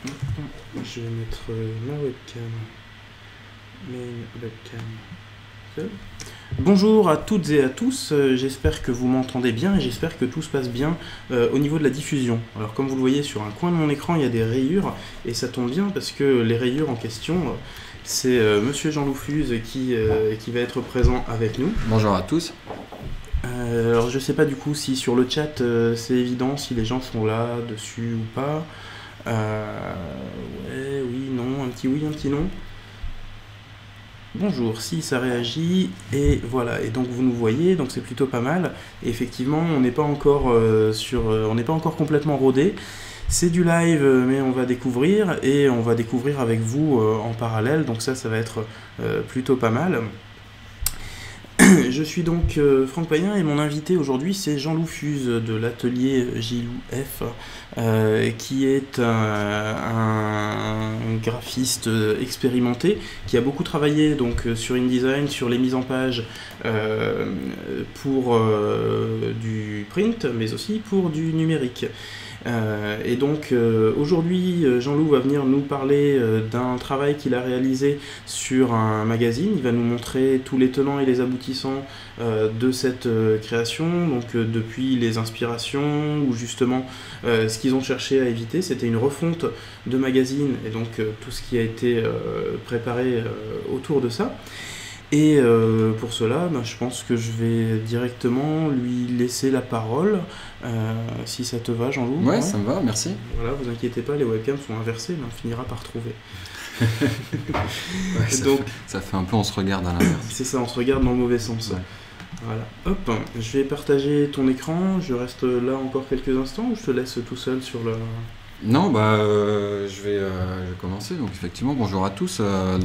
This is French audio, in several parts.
Je vais mettre ma webcam. Main webcam. Seul. Bonjour à toutes et à tous, j'espère que vous m'entendez bien et j'espère que tout se passe bien au niveau de la diffusion. Alors comme vous le voyez sur un coin de mon écran il y a des rayures et ça tombe bien parce que les rayures en question c'est Monsieur Jean Loufuse qui va être présent avec nous. Bonjour à tous. Alors je sais pas du coup si sur le chat c'est évident si les gens sont là dessus ou pas. Ouais, oui, non, un petit oui, un petit non. Bonjour, si ça réagit, et voilà, et donc vous nous voyez, donc c'est plutôt pas mal, et effectivement on n'est pas encore on n'est pas encore complètement rodé, c'est du live mais on va découvrir, et on va découvrir avec vous en parallèle, donc ça va être plutôt pas mal. Je suis donc Franck Payen et mon invité aujourd'hui c'est Jean Loufuse de l'atelier JLouF qui est un graphiste expérimenté qui a beaucoup travaillé donc sur InDesign, sur les mises en page pour du print mais aussi pour du numérique. Et donc aujourd'hui Jean-Loup va venir nous parler d'un travail qu'il a réalisé sur un magazine. Il va nous montrer tous les tenants et les aboutissants de cette création, donc depuis les inspirations ou justement ce qu'ils ont cherché à éviter. C'était une refonte de magazine et donc tout ce qui a été préparé autour de ça. Et pour cela, je pense que je vais directement lui laisser la parole, si ça te va, Jean-Loup. Ouais, ça me va, merci. Voilà, vous inquiétez pas, les webcams sont inversées, mais on finira par trouver. Ouais, ça fait un peu on se regarde à l'inverse. C'est ça, on se regarde dans le mauvais sens. Ouais. Voilà. Hop, je vais partager ton écran, je reste là encore quelques instants ou je te laisse tout seul sur le... Non, je vais commencer. Donc effectivement, bonjour à tous.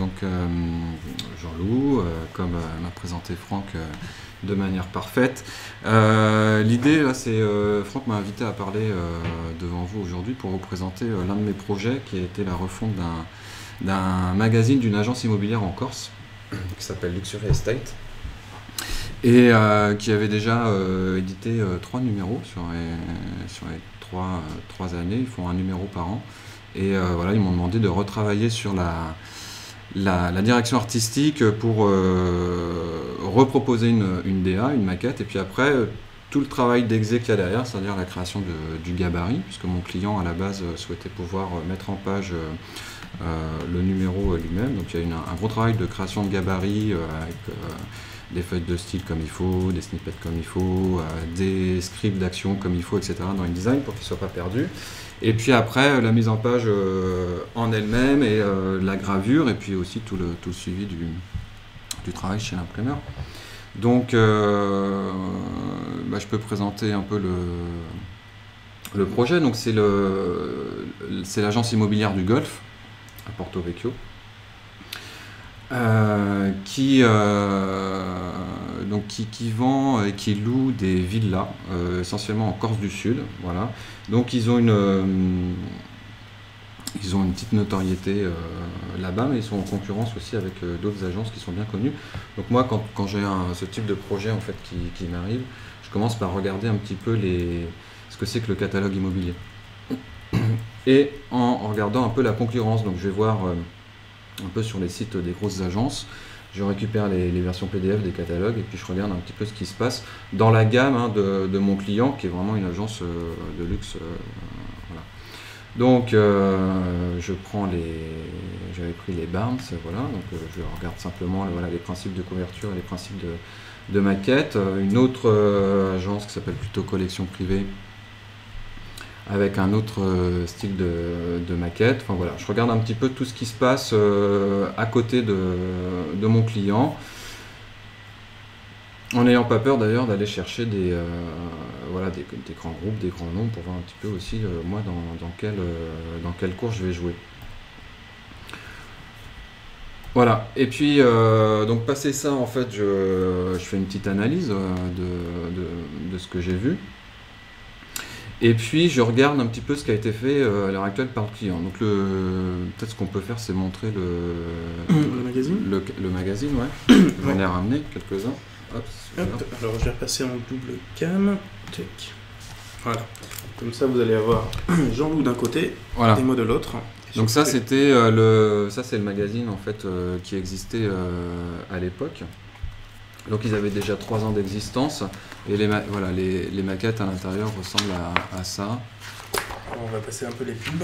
Jean-Loup, comme m'a présenté Franck de manière parfaite. L'idée, là, c'est Franck m'a invité à parler devant vous aujourd'hui pour vous présenter l'un de mes projets qui a été la refonte d'un magazine d'une agence immobilière en Corse qui s'appelle Luxury Estate et qui avait déjà édité 3 numéros sur les 3 années. Ils font un numéro par an et voilà, ils m'ont demandé de retravailler sur la direction artistique pour reproposer une DA, une maquette, et puis après tout le travail d'exé qu'il y a derrière, c'est-à-dire la création du gabarit, puisque mon client à la base souhaitait pouvoir mettre en page le numéro lui-même. Donc il y a un gros travail de création de gabarit avec des feuilles de style comme il faut, des snippets comme il faut, des scripts d'action comme il faut, etc. dans InDesign pour qu'ils ne soient pas perdus. Et puis après, la mise en page en elle-même et la gravure, et puis aussi tout le suivi du travail chez l'imprimeur. Donc, je peux présenter un peu le projet. Donc, c'est l'agence immobilière du Golfe, à Porto Vecchio. Qui vend et qui loue des villas, essentiellement en Corse du Sud. Voilà. Donc ils ont une petite notoriété là-bas, mais ils sont en concurrence aussi avec d'autres agences qui sont bien connues. Donc moi, quand j'ai ce type de projet en fait qui m'arrive, je commence par regarder un petit peu ce que c'est que le catalogue immobilier. Et en regardant un peu la concurrence, donc je vais voir un peu sur les sites des grosses agences, je récupère les versions PDF des catalogues et puis je regarde un petit peu ce qui se passe dans la gamme de mon client qui est vraiment une agence de luxe. Voilà. Donc j'avais pris les Barnes, voilà, donc je regarde simplement les principes de couverture et les principes de maquette. Une autre agence qui s'appelle plutôt Collection Privée, avec un autre style de maquette. Enfin voilà, je regarde un petit peu tout ce qui se passe à côté de mon client, en n'ayant pas peur d'ailleurs d'aller chercher des grands groupes, des grands noms, pour voir un petit peu aussi moi dans quel cours je vais jouer. Voilà, et puis donc passé ça, en fait, je fais une petite analyse de ce que j'ai vu. Et puis je regarde un petit peu ce qui a été fait à l'heure actuelle par le client. Donc peut-être ce qu'on peut faire, c'est montrer le magazine. Le magazine, ouais. J'en ai ramené quelques-uns. Hop, alors je vais repasser en double cam. Check. Voilà. Comme ça vous allez avoir Jean-Loup d'un côté, voilà, et moi de l'autre. Donc ça, c'était c'est le magazine en fait qui existait à l'époque. Donc ils avaient déjà 3 ans d'existence et voilà, les maquettes à l'intérieur ressemblent à ça. On va passer un peu les pubs.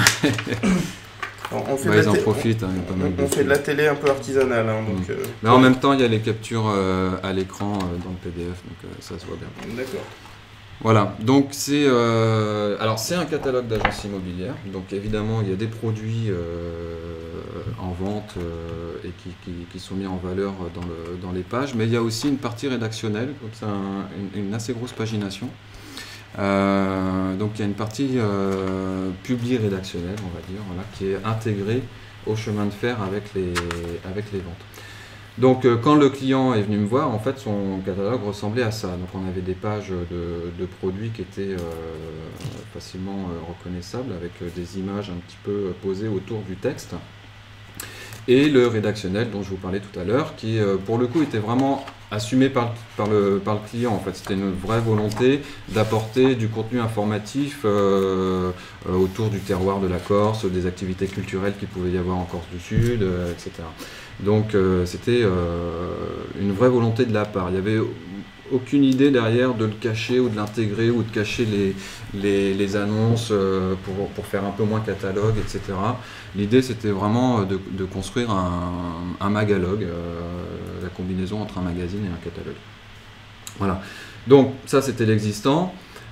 On fait ils en profitent, hein, pas mal on fait de la télé un peu artisanale. Hein, donc, mais en même temps, il y a les captures à l'écran dans le PDF, donc ça se voit bien. D'accord. Voilà, donc c'est un catalogue d'agences immobilières, donc évidemment il y a des produits en vente et qui sont mis en valeur dans les pages, mais il y a aussi une partie rédactionnelle, donc c'est une assez grosse pagination. Donc il y a une partie publi-rédactionnelle, on va dire, voilà, qui est intégrée au chemin de fer avec les ventes. Donc quand le client est venu me voir, en fait son catalogue ressemblait à ça. Donc on avait des pages de produits qui étaient facilement reconnaissables avec des images un petit peu posées autour du texte. Et le rédactionnel dont je vous parlais tout à l'heure, qui pour le coup était vraiment assumé par le client. En fait, c'était une vraie volonté d'apporter du contenu informatif autour du terroir de la Corse, des activités culturelles qu'il pouvait y avoir en Corse du Sud, etc. Donc c'était une vraie volonté de la part. Il n'y avait aucune idée derrière de le cacher ou de l'intégrer ou de cacher les annonces pour faire un peu moins catalogue, etc. L'idée c'était vraiment de construire un magalogue, la combinaison entre un magazine et un catalogue. Voilà, donc ça c'était l'existant.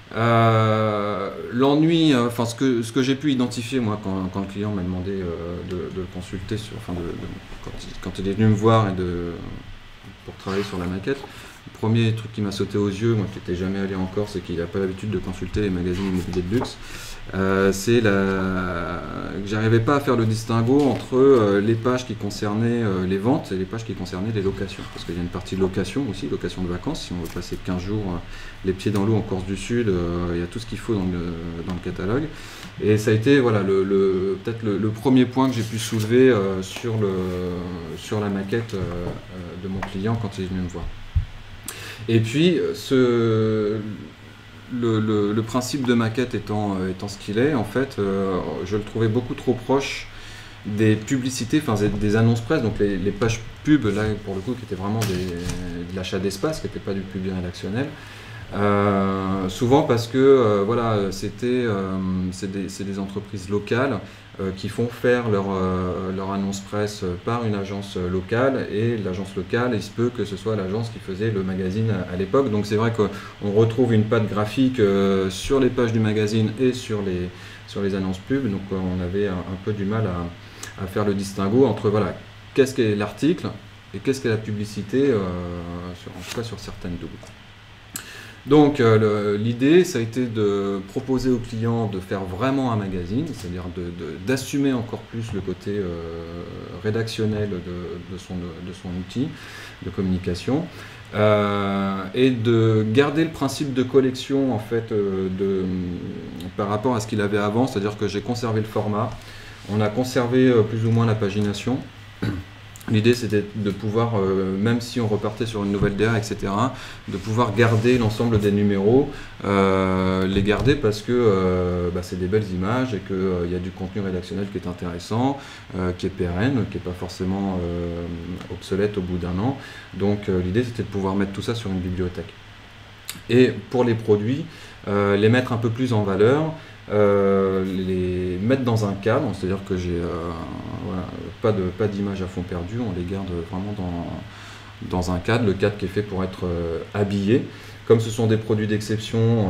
L'ennui, enfin ce que j'ai pu identifier moi quand le client m'a demandé de le consulter, quand il est venu me voir pour travailler sur la maquette, le premier truc qui m'a sauté aux yeux, moi qui n'étais jamais allé en Corse et qui n'a pas l'habitude de consulter les magazines immobiliers de luxe, c'est que j'arrivais pas à faire le distinguo entre les pages qui concernaient les ventes et les pages qui concernaient les locations. Parce qu'il y a une partie de location aussi, location de vacances. Si on veut passer 15 jours les pieds dans l'eau en Corse du Sud, il y a tout ce qu'il faut dans le catalogue. Et ça a été voilà, peut-être le premier point que j'ai pu soulever sur la maquette de mon client quand il est venu me voir. Et puis, le principe de maquette étant ce qu'il est, en fait, je le trouvais beaucoup trop proche des publicités, enfin des annonces presse, donc les pages pub, là pour le coup, qui étaient vraiment de l'achat d'espace, qui n'était pas du public rédactionnel. Souvent parce que voilà, c'est des entreprises locales qui font faire leur annonce presse par une agence locale, et l'agence locale, il se peut que ce soit l'agence qui faisait le magazine à l'époque. Donc c'est vrai qu'on retrouve une patte graphique sur les pages du magazine et sur les annonces pub, donc on avait un peu du mal à faire le distinguo entre voilà, qu'est-ce qu'est l'article et qu'est-ce qu'est la publicité, en tout cas sur certaines doubles. Donc l'idée, ça a été de proposer au client de faire vraiment un magazine, c'est-à-dire d'assumer encore plus le côté rédactionnel de son outil de communication, et de garder le principe de collection en fait, par rapport à ce qu'il avait avant, c'est-à-dire que j'ai conservé le format, on a conservé plus ou moins la pagination. L'idée c'était de pouvoir, même si on repartait sur une nouvelle DA, etc., de pouvoir garder l'ensemble des numéros, les garder parce que c'est des belles images et qu'il y a du contenu rédactionnel qui est intéressant, qui est pérenne, qui n'est pas forcément obsolète au bout d'un an. Donc l'idée c'était de pouvoir mettre tout ça sur une bibliothèque. Et pour les produits, les mettre un peu plus en valeur, les mettre dans un cadre, c'est-à-dire que j'ai voilà, pas d'image à fond perdu, on les garde vraiment dans un cadre, le cadre qui est fait pour être habillé. Comme ce sont des produits d'exception,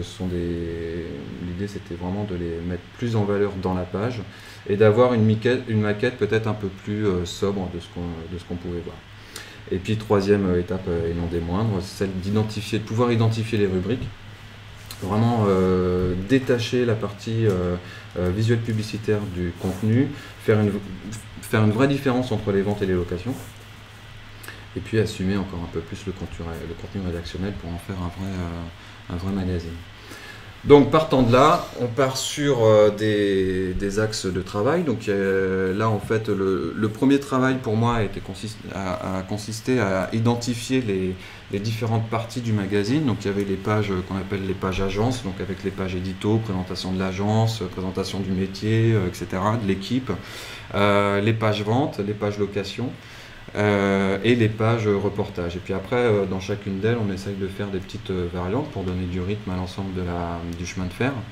l'idée c'était vraiment de les mettre plus en valeur dans la page et d'avoir une maquette peut-être un peu plus sobre de ce qu'on pouvait voir. Et puis troisième étape et non des moindres, c'est celle de pouvoir identifier les rubriques. Vraiment détacher la partie visuelle publicitaire du contenu, faire une vraie différence entre les ventes et les locations, et puis assumer encore un peu plus le contenu rédactionnel pour en faire un vrai magazine. Donc partant de là, on part sur des axes de travail. Donc là en fait le premier travail pour moi a consisté à identifier les différentes parties du magazine. Donc il y avait les pages qu'on appelle les pages agences, donc avec les pages édito, présentation de l'agence, présentation du métier, etc., de l'équipe, les pages vente, les pages location. Et les pages reportage. Et puis après, dans chacune d'elles, on essaye de faire des petites variantes pour donner du rythme à l'ensemble du chemin de fer.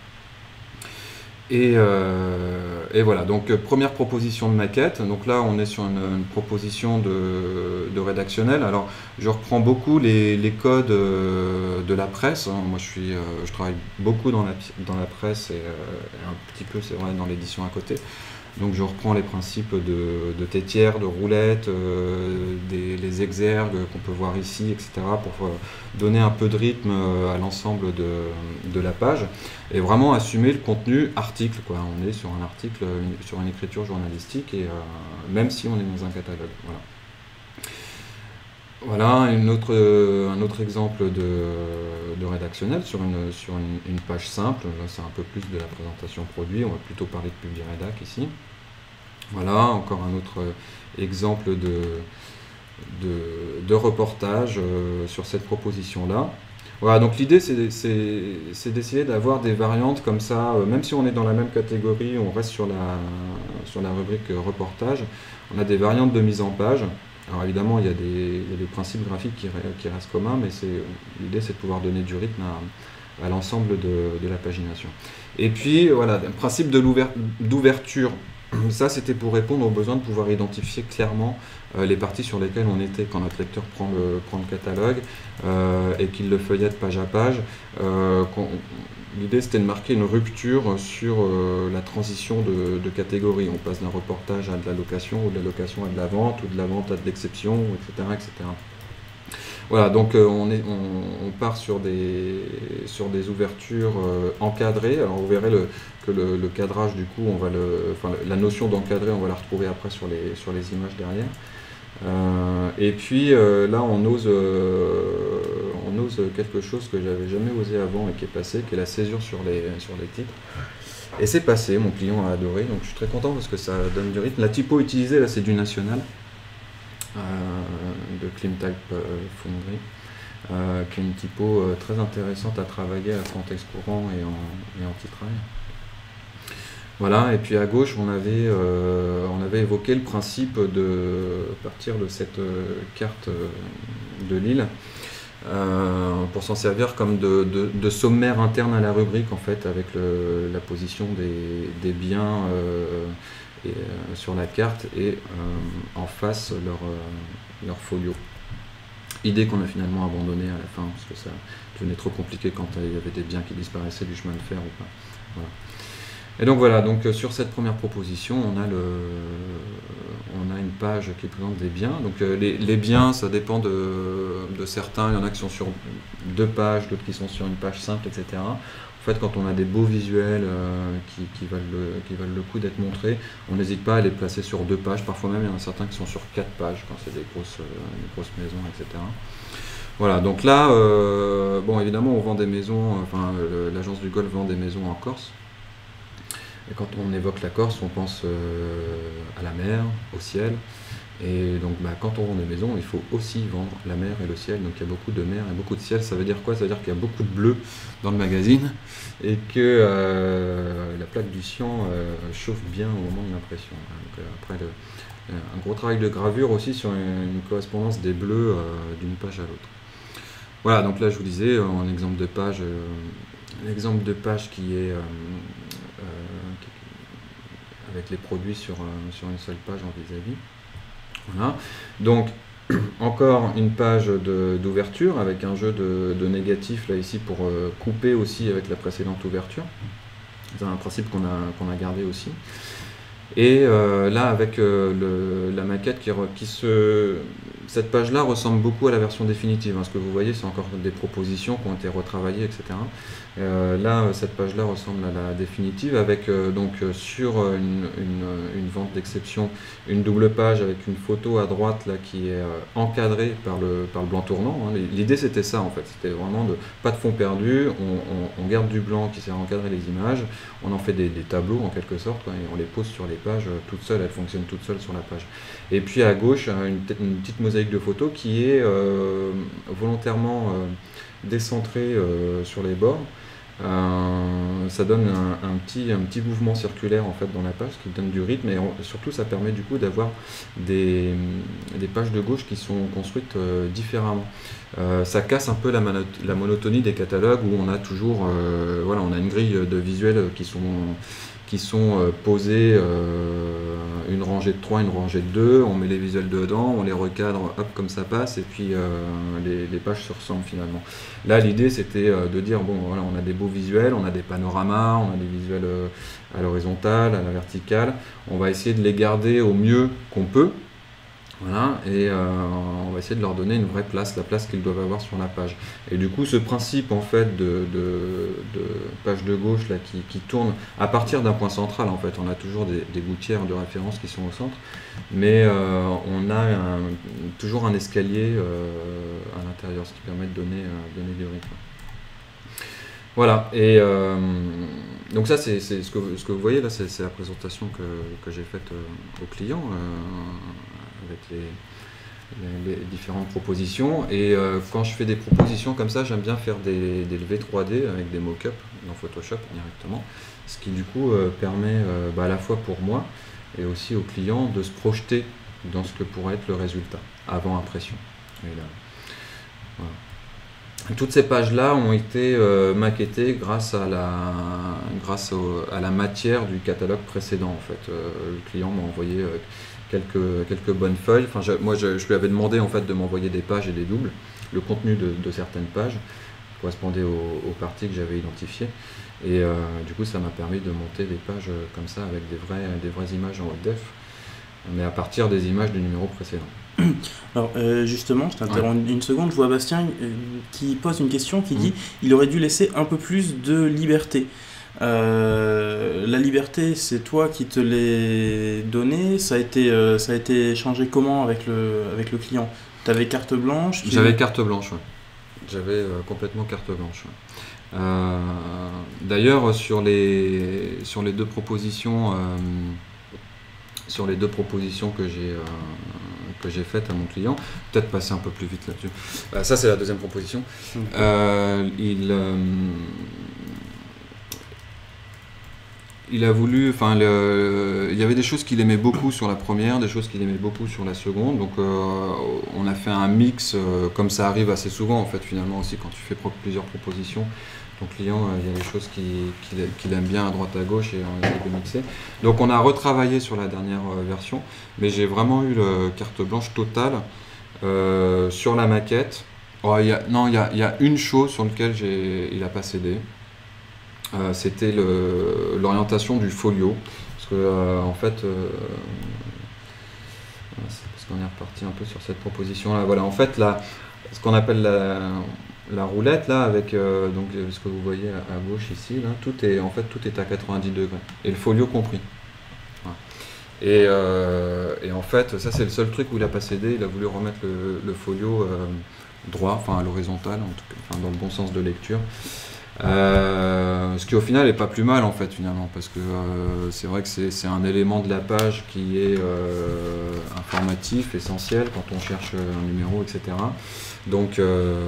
Et voilà, donc première proposition de maquette. Donc là, on est sur une proposition de rédactionnel. Alors, je reprends beaucoup les codes de la presse. Moi, je travaille beaucoup dans la presse et un petit peu, c'est vrai, dans l'édition à côté. Donc je reprends les principes de tétière, de roulette, les exergues qu'on peut voir ici, etc. pour donner un peu de rythme à l'ensemble de la page et vraiment assumer le contenu article, quoi. On est sur un article, sur une écriture journalistique et même si on est dans un catalogue. Voilà, un autre exemple de rédactionnel sur une page simple. Là, c'est un peu plus de la présentation produit. On va plutôt parler de Publirédac ici. Voilà, encore un autre exemple de reportage sur cette proposition-là. Voilà, donc l'idée, c'est d'essayer d'avoir des variantes comme ça, même si on est dans la même catégorie, on reste sur la rubrique reportage, on a des variantes de mise en page. Alors évidemment, il y a des principes graphiques qui restent communs, mais l'idée c'est de pouvoir donner du rythme à l'ensemble de la pagination. Et puis voilà, un principe d'ouverture. Ça, c'était pour répondre au besoin de pouvoir identifier clairement les parties sur lesquelles on était quand notre lecteur prend le catalogue et qu'il le feuillette page à page. L'idée, c'était de marquer une rupture sur la transition de catégorie. On passe d'un reportage à de la location, ou de la location à de la vente, ou de la vente à de l'exception, etc., etc. Voilà, donc on part sur des ouvertures encadrées. Alors vous verrez que le cadrage, du coup, la notion d'encadré, on va la retrouver après sur les images derrière. Et puis là, on ose quelque chose que j'avais jamais osé avant et qui est passé, qui est la césure sur les titres. Et c'est passé, mon client a adoré, donc je suis très content parce que ça donne du rythme. La typo utilisée, là, c'est du National. De Climtype Foundry, qui est une typo très intéressante à travailler à fond texte courant et en titraille. Voilà, et puis à gauche, on avait évoqué le principe de partir de cette carte de l'île pour s'en servir comme de sommaire interne à la rubrique, en fait, avec la position des biens sur la carte et en face leur folio. Idée qu'on a finalement abandonnée à la fin parce que ça devenait trop compliqué quand il y avait des biens qui disparaissaient du chemin de fer ou pas. Voilà. Et donc voilà, donc sur cette première proposition, on a une page qui présente des biens. Donc les biens, ça dépend de certains. Il y en a qui sont sur 2 pages, d'autres qui sont sur une page simple, etc. En fait, quand on a des beaux visuels qui valent le coup d'être montrés, on n'hésite pas à les placer sur 2 pages. Parfois même, il y en a certains qui sont sur 4 pages quand c'est des grosses maisons, etc. Voilà, donc là, bon, évidemment, on vend des maisons, l'agence du Golfe vend des maisons en Corse. Et quand on évoque la Corse, on pense à la mer, au ciel. Et donc quand on vend des maisons, il faut aussi vendre la mer et le ciel. Donc il y a beaucoup de mer et beaucoup de ciel. Ça veut dire quoi? Ça veut dire qu'il y a beaucoup de bleu dans le magazine et que la plaque du cyan chauffe bien au moment de l'impression. Donc après, un gros travail de gravure aussi sur une correspondance des bleus d'une page à l'autre. Voilà, donc là je vous disais, un exemple de page qui est avec les produits sur une seule page en vis-à-vis. Voilà. Donc encore une page d'ouverture avec un jeu de négatifs là ici pour couper aussi avec la précédente ouverture. C'est un principe qu'on a gardé aussi. Et là avec la maquette cette page-là ressemble beaucoup à la version définitive. Ce que vous voyez, c'est encore des propositions qui ont été retravaillées, etc. Là, cette page-là ressemble à la définitive, avec sur une vente d'exception, une double page avec une photo à droite là, qui est encadrée par le blanc tournant. L'idée, c'était ça, en fait. C'était vraiment pas de fond perdu, on garde du blanc qui sert à encadrer les images, on en fait des tableaux, en quelque sorte, quoi, et on les pose sur les pages toutes seules, elles fonctionnent toutes seules sur la page. Et puis à gauche, une petite mosaïque de photos qui est volontairement décentrée sur les bords. Ça donne un petit mouvement circulaire en fait dans la page, qui donne du rythme, et surtout ça permet du coup d'avoir des pages de gauche qui sont construites différemment. Ça casse un peu la monotonie des catalogues où on a toujours voilà, on a une grille de visuels qui sont posés, une rangée de 3, une rangée de 2, on met les visuels dedans, on les recadre, hop, comme ça passe, et puis les pages se ressemblent finalement. Là, l'idée, c'était de dire, bon, voilà, on a des beaux visuels, on a des panoramas, on a des visuels à l'horizontale, à la verticale, on va essayer de les garder au mieux qu'on peut. Voilà, et on va essayer de leur donner une vraie place, la place qu'ils doivent avoir sur la page. Et du coup, ce principe en fait de page de gauche là, qui tourne à partir d'un point central, en fait, on a toujours des gouttières de référence qui sont au centre, mais on a toujours un escalier à l'intérieur, ce qui permet de donner du rythme. Voilà, et donc ça c'est ce que vous voyez là, c'est la présentation que j'ai faite au client avec les différentes propositions. Et quand je fais des propositions comme ça, j'aime bien faire des levées 3D avec des mock-ups dans Photoshop directement, ce qui du coup permet à la fois pour moi et aussi au client de se projeter dans ce que pourrait être le résultat avant impression. Et là, voilà. Toutes ces pages-là ont été maquettées grâce à la matière du catalogue précédent. En fait, le client m'a envoyé quelques bonnes feuilles. Enfin, moi, je lui avais demandé en fait de m'envoyer des pages et des doubles. Le contenu de certaines pages correspondait aux parties que j'avais identifiées. Et du coup, ça m'a permis de monter des pages comme ça avec des vraies images en haute def, mais à partir des images du numéro précédent. Alors justement, je t'interromps une seconde, je vois Bastien qui pose une question qui dit il aurait dû laisser un peu plus de liberté. La liberté, c'est toi qui te l'ai donnée, ça a été changé comment avec le client? Tu avais carte blanche? J'avais carte blanche, ouais. J'avais complètement carte blanche. Ouais. D'ailleurs, sur les deux propositions que j'ai faites à mon client, peut-être passer un peu plus vite là-dessus. Ça, c'est la deuxième proposition. Il a voulu, enfin, il y avait des choses qu'il aimait beaucoup sur la première, des choses qu'il aimait beaucoup sur la seconde, donc on a fait un mix, comme ça arrive assez souvent en fait finalement aussi quand tu fais plusieurs propositions. Ton client, il y a des choses qu'il aime bien à droite à gauche et on essaie de mixer. Donc on a retravaillé sur la dernière version, mais j'ai vraiment eu le carte blanche totale sur la maquette. Oh, il y a une chose sur laquelle il n'a pas cédé. C'était l'orientation du folio. Parce que en fait, parce qu'on est reparti un peu sur cette proposition-là. Voilà, en fait, ce qu'on appelle la roulette là avec donc ce que vous voyez à gauche ici là, tout est à 90 degrés et le folio compris. Voilà. Et en fait ça c'est le seul truc où il a pas cédé, il a voulu remettre le folio droit, enfin à l'horizontale en tout cas, enfin dans le bon sens de lecture. Ce qui au final est pas plus mal en fait finalement parce que c'est vrai que c'est un élément de la page qui est informatif, essentiel quand on cherche un numéro, etc. Donc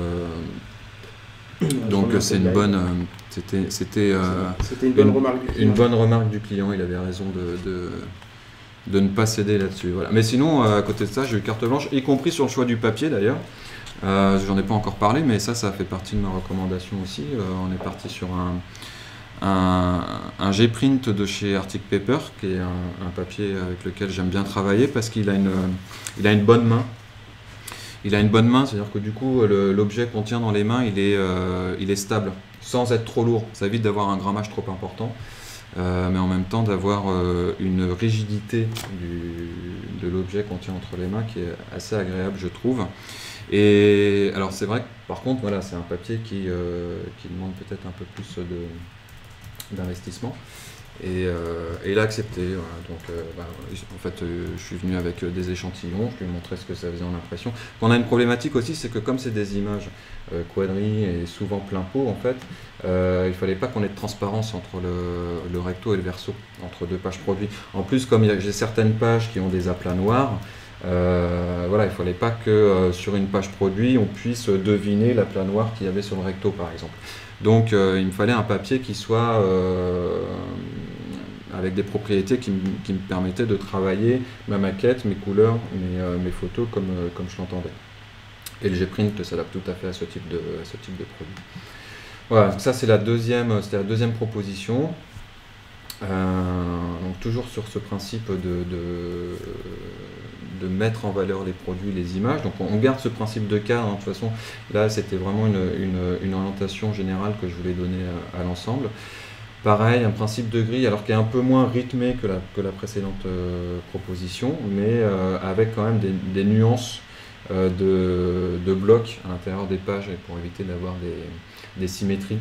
c'est une bonne c'était une bonne remarque du client, il avait raison de ne pas céder là-dessus. Voilà. Mais sinon à côté de ça j'ai eu carte blanche, y compris sur le choix du papier d'ailleurs. J'en ai pas encore parlé, mais ça fait partie de ma recommandation aussi. On est parti sur un G-print de chez Arctic Paper, qui est un papier avec lequel j'aime bien travailler parce qu'il a une bonne main. Il a une bonne main, c'est-à-dire que du coup l'objet qu'on tient dans les mains, il est stable, sans être trop lourd. Ça évite d'avoir un grammage trop important. mais en même temps d'avoir une rigidité de l'objet qu'on tient entre les mains qui est assez agréable, je trouve. Et alors c'est vrai que par contre, voilà, c'est un papier qui demande peut-être un peu plus d'investissement. Et il a accepté. Voilà. Donc, en fait, je suis venu avec des échantillons, je lui ai montré ce que ça faisait en impression. On a une problématique aussi, c'est que comme c'est des images quadrilles et souvent plein pot, en fait, il ne fallait pas qu'on ait de transparence entre le recto et le verso, entre deux pages produits. En plus, comme j'ai certaines pages qui ont des aplats noirs, voilà, il ne fallait pas que sur une page produit, on puisse deviner l'aplat noir qu'il y avait sur le recto, par exemple. Donc il me fallait un papier qui soit avec des propriétés qui me permettaient de travailler ma maquette, mes couleurs, mes photos comme je l'entendais. Et le Gprint s'adapte tout à fait à ce type de produit. Voilà, donc ça c'était la deuxième proposition. Donc toujours sur ce principe de mettre en valeur les produits, les images. Donc on garde ce principe de cadre, hein. De toute façon, là c'était vraiment une orientation générale que je voulais donner à l'ensemble. Pareil, un principe de grille, alors qui est un peu moins rythmé que la précédente proposition, mais avec quand même des nuances de blocs à l'intérieur des pages pour éviter d'avoir des symétries,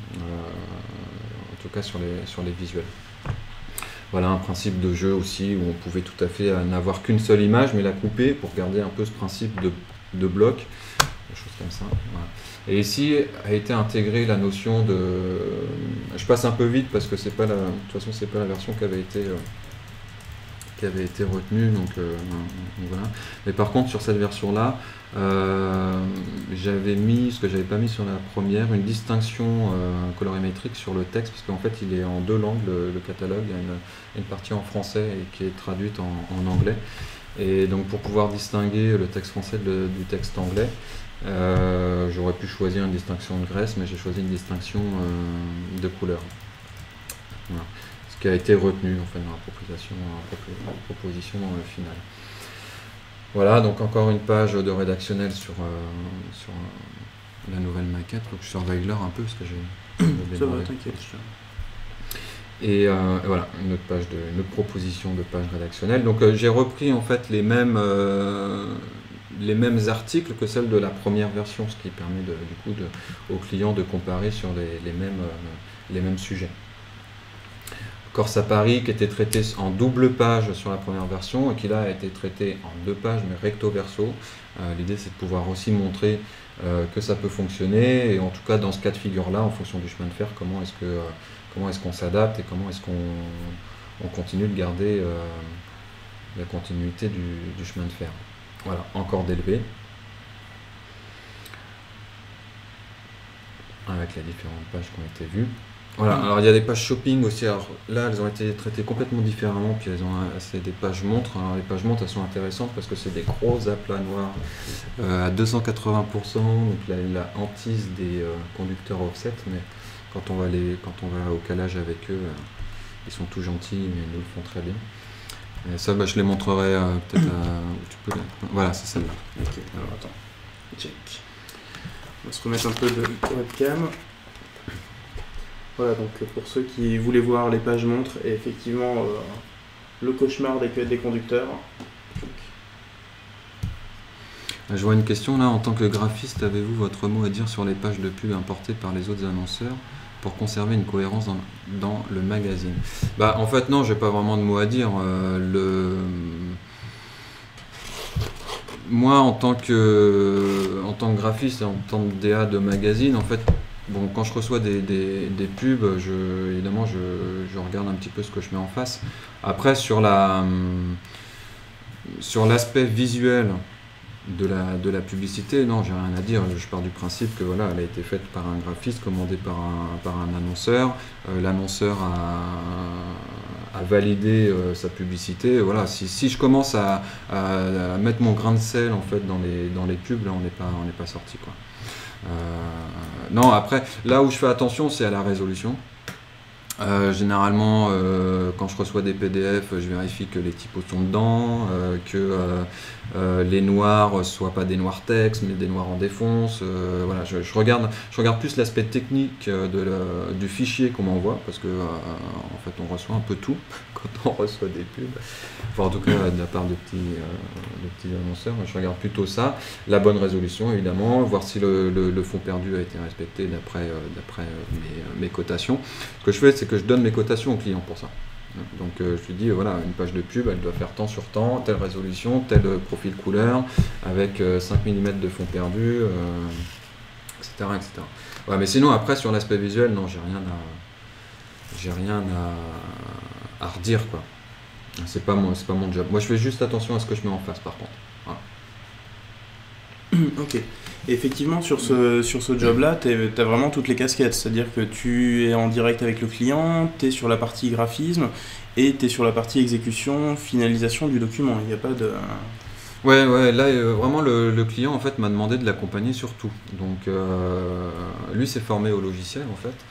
en tout cas sur les visuels. Voilà un principe de jeu aussi où on pouvait tout à fait n'avoir qu'une seule image mais la couper pour garder un peu ce principe de bloc, des choses comme ça. Voilà. Et ici a été intégrée la notion de... Je passe un peu vite parce que c'est pas de toute façon c'est pas la version qui avait été retenue, donc voilà. Mais par contre sur cette version là, j'avais mis, ce que j'avais pas mis sur la première, une distinction colorimétrique sur le texte, parce qu'en fait il est en deux langues, le catalogue. Il y a une partie en français et qui est traduite en anglais, et donc pour pouvoir distinguer le texte français du texte anglais, j'aurais pu choisir une distinction de graisse, mais j'ai choisi une distinction de couleur. Voilà. Ce qui a été retenu en fait dans la proposition finale. Voilà, donc encore une page de rédactionnel sur la nouvelle maquette. Donc je surveille l'heure un peu parce que j'ai... Ça va, t'inquiète. Et voilà, une autre proposition de page rédactionnelle. Donc j'ai repris en fait les mêmes articles que celles de la première version, ce qui permet du coup aux clients de comparer sur les mêmes sujets. Corse à Paris qui était traité en double page sur la première version et qui là a été traité en deux pages mais recto verso. L'idée c'est de pouvoir aussi montrer que ça peut fonctionner, et en tout cas dans ce cas de figure là, en fonction du chemin de fer, comment est-ce qu'on s'adapte et comment est-ce qu'on continue de garder la continuité du chemin de fer. Voilà, encore d'élevé avec les différentes pages qui ont été vues. Voilà, alors il y a des pages shopping aussi. Alors là, elles ont été traitées complètement différemment, puis c'est des pages montres. Alors les pages montres, elles sont intéressantes parce que c'est des gros aplats noirs à 280%, donc la hantise des conducteurs offset, mais quand on va au calage avec eux, ils sont tout gentils, mais ils nous le font très bien. Et ça, je les montrerai peut-être voilà, c'est celle-là. Ok, alors attends, check. On va se remettre un peu de webcam. Voilà, donc pour ceux qui voulaient voir les pages montres, et effectivement le cauchemar des conducteurs. Je vois une question là, en tant que graphiste, avez-vous votre mot à dire sur les pages de pub importées par les autres annonceurs pour conserver une cohérence dans le magazine? En fait non, j'ai pas vraiment de mot à dire. Moi en tant que graphiste, en tant que DA de magazine, en fait, bon, quand je reçois des pubs, évidemment je regarde un petit peu ce que je mets en face. Après sur l'aspect visuel de la publicité, non, j'ai rien à dire. Je pars du principe que voilà, elle a été faite par un graphiste, commandée par un annonceur. L'annonceur a validé sa publicité. Voilà, si je commence à mettre mon grain de sel en fait dans les pubs, là on n'est pas sorti quoi. Non, après, là où je fais attention, c'est à la résolution. Généralement, quand je reçois des PDF, je vérifie que les typos sont dedans, que les noirs soient pas des noirs texte, mais des noirs en défonce. Voilà, je regarde plus l'aspect technique du fichier qu'on m'envoie, parce que en fait, on reçoit un peu tout quand on reçoit des pubs. Enfin, en tout cas, de la part de petits annonceurs, je regarde plutôt ça. La bonne résolution, évidemment, voir si le fond perdu a été respecté d'après mes cotations. Ce que je fais, c'est que je donne mes cotations au client pour ça. Donc je lui dis, voilà, une page de pub, elle doit faire tant sur tant, telle résolution, tel profil couleur, avec 5 mm de fond perdu, etc., etc. Ouais, mais sinon, après, sur l'aspect visuel, non, j'ai rien à redire, quoi. C'est pas mon job. Moi, je fais juste attention à ce que je mets en face, par contre. Voilà. Ok. Et effectivement, sur ce job-là, tu as vraiment toutes les casquettes. C'est-à-dire que tu es en direct avec le client, tu es sur la partie graphisme et tu es sur la partie exécution, finalisation du document. Il n'y a pas de... Ouais, là, vraiment, le client, en fait, m'a demandé de l'accompagner sur tout. Donc, lui s'est formé au logiciel, en fait.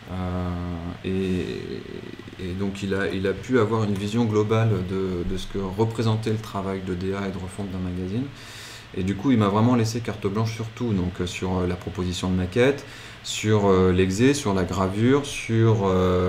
Et donc il a pu avoir une vision globale de ce que représentait le travail de DA et de refonte d'un magazine. Et du coup, il m'a vraiment laissé carte blanche sur tout, donc sur la proposition de maquette, sur l'exé, sur la gravure, sur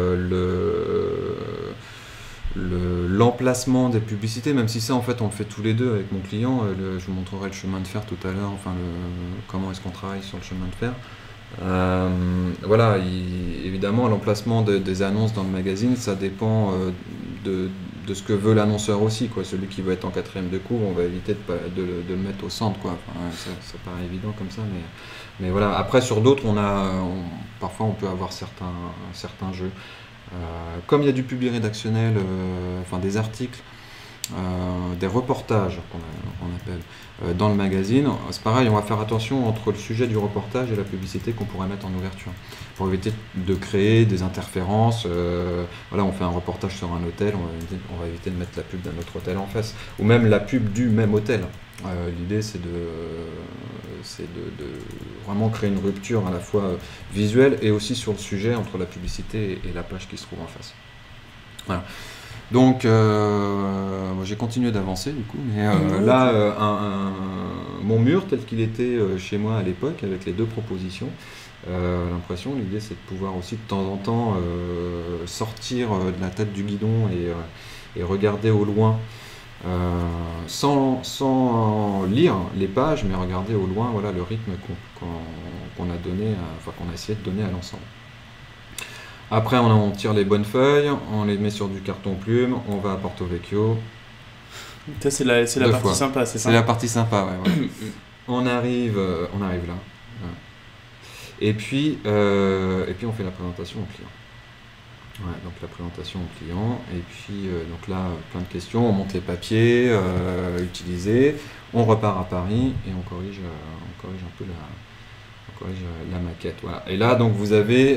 l'emplacement des publicités, même si ça, en fait, on le fait tous les deux avec mon client. Je vous montrerai le chemin de fer tout à l'heure, enfin, comment est-ce qu'on travaille sur le chemin de fer. Voilà, évidemment, l'emplacement des annonces dans le magazine, ça dépend de ce que veut l'annonceur aussi, quoi. Celui qui veut être en 4e de couvre, on va éviter de le mettre au centre, quoi. Enfin, ça paraît évident comme ça, mais voilà. Après, sur d'autres, parfois on peut avoir certains jeux. Comme il y a du public rédactionnel, enfin des articles, des reportages qu'on appelle dans le magazine, c'est pareil, on va faire attention entre le sujet du reportage et la publicité qu'on pourrait mettre en ouverture pour éviter de créer des interférences. Voilà, on fait un reportage sur un hôtel, on va éviter de mettre la pub d'un autre hôtel en face, ou même la pub du même hôtel. L'idée, c'est de vraiment créer une rupture à la fois visuelle et aussi sur le sujet entre la publicité et la page qui se trouve en face. Voilà. Donc, j'ai continué d'avancer du coup, mais là, mon mur tel qu'il était chez moi à l'époque, avec les 2 propositions, l'idée c'est de pouvoir aussi de temps en temps sortir de la tête du guidon et regarder au loin, sans lire les pages, mais regarder au loin, voilà, le rythme qu'on a donné, qu'on a essayé de donner à l'ensemble. Après, on tire les bonnes feuilles, on les met sur du carton plume, on va à Porto Vecchio. Ça, c'est la partie sympa, c'est ça? C'est la partie sympa, ouais. On arrive là. Et puis, on fait la présentation au client. Ouais, donc la présentation au client, et puis donc là, plein de questions, on monte les papiers utilisés, on repart à Paris et on corrige un peu la maquette. Voilà. Et là, donc, vous avez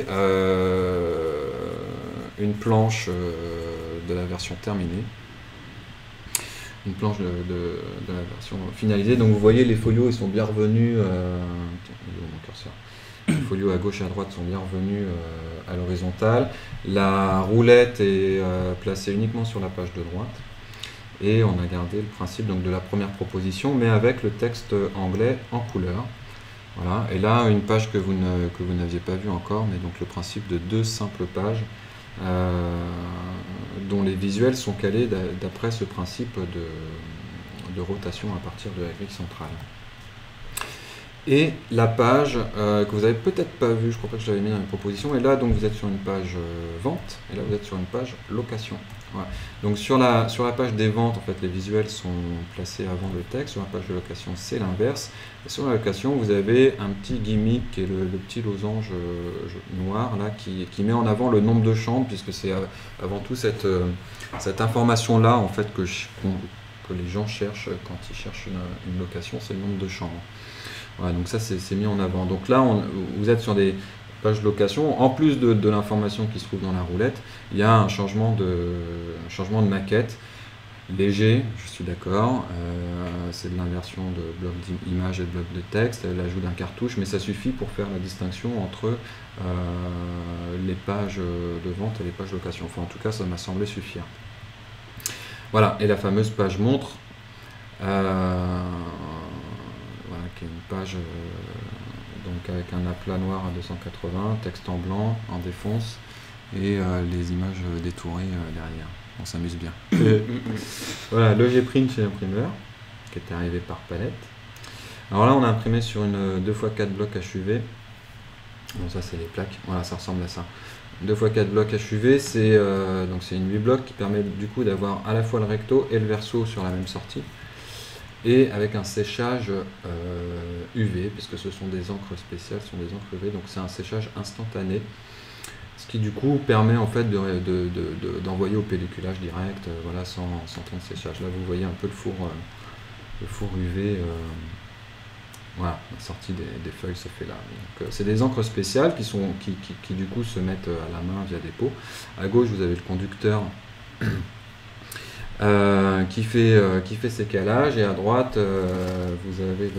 une planche de la version terminée, une planche de la version finalisée. Donc, vous voyez, les folios, ils sont bien revenus. Mon curseur. Les folios à gauche et à droite sont bien revenus à l'horizontale. La roulette est placée uniquement sur la page de droite. Et on a gardé le principe donc, de la première proposition, mais avec le texte anglais en couleur. Voilà. Et là, une page que vous n'aviez pas vue encore, mais donc le principe de 2 simples pages dont les visuels sont calés d'après ce principe de rotation à partir de la grille centrale. Et la page que vous n'avez peut-être pas vue, je crois pas que je l'avais mis dans les propositions, et là donc vous êtes sur une page vente, et là vous êtes sur une page location. Voilà. Donc sur la page des ventes, en fait, les visuels sont placés avant le texte. Sur la page de location, c'est l'inverse. Et sur la location, vous avez un petit gimmick qui est le petit losange noir là, qui met en avant le nombre de chambres, puisque c'est avant tout cette information-là en fait que les gens cherchent quand ils cherchent une location, c'est le nombre de chambres. Voilà, donc ça c'est mis en avant. Donc là, vous êtes sur des pages location. En plus de l'information qui se trouve dans la roulette, il y a un changement de maquette Léger, je suis d'accord. C'est de l'inversion de blocs d'image et de blocs de texte, l'ajout d'un cartouche, mais ça suffit pour faire la distinction entre les pages de vente et les pages location. Enfin, en tout cas, ça m'a semblé suffire. Voilà, et la fameuse page montre, voilà, qui est une page donc avec un aplat noir à 280, texte en blanc, en défonce, et les images détourées derrière. On s'amuse bien. Voilà, le G-Print chez l'imprimeur, qui était arrivé par palette. Alors là, on a imprimé sur une 2x4 blocs HUV. Bon, ça, c'est les plaques. Voilà, ça ressemble à ça. 2x4 blocs HUV, c'est une 8 blocs qui permet du coup d'avoir à la fois le recto et le verso sur la même sortie. Et avec un séchage UV, puisque ce sont des encres spéciales, ce sont des encres UV, donc c'est un séchage instantané. Ce qui du coup permet en fait d'envoyer au pelliculage direct, voilà, sans temps de séchage. Là vous voyez un peu le four UV, voilà, la sortie des feuilles se fait là. C'est des encres spéciales qui du coup se mettent à la main via des pots. À gauche vous avez le conducteur qui fait ses calages, et à droite vous avez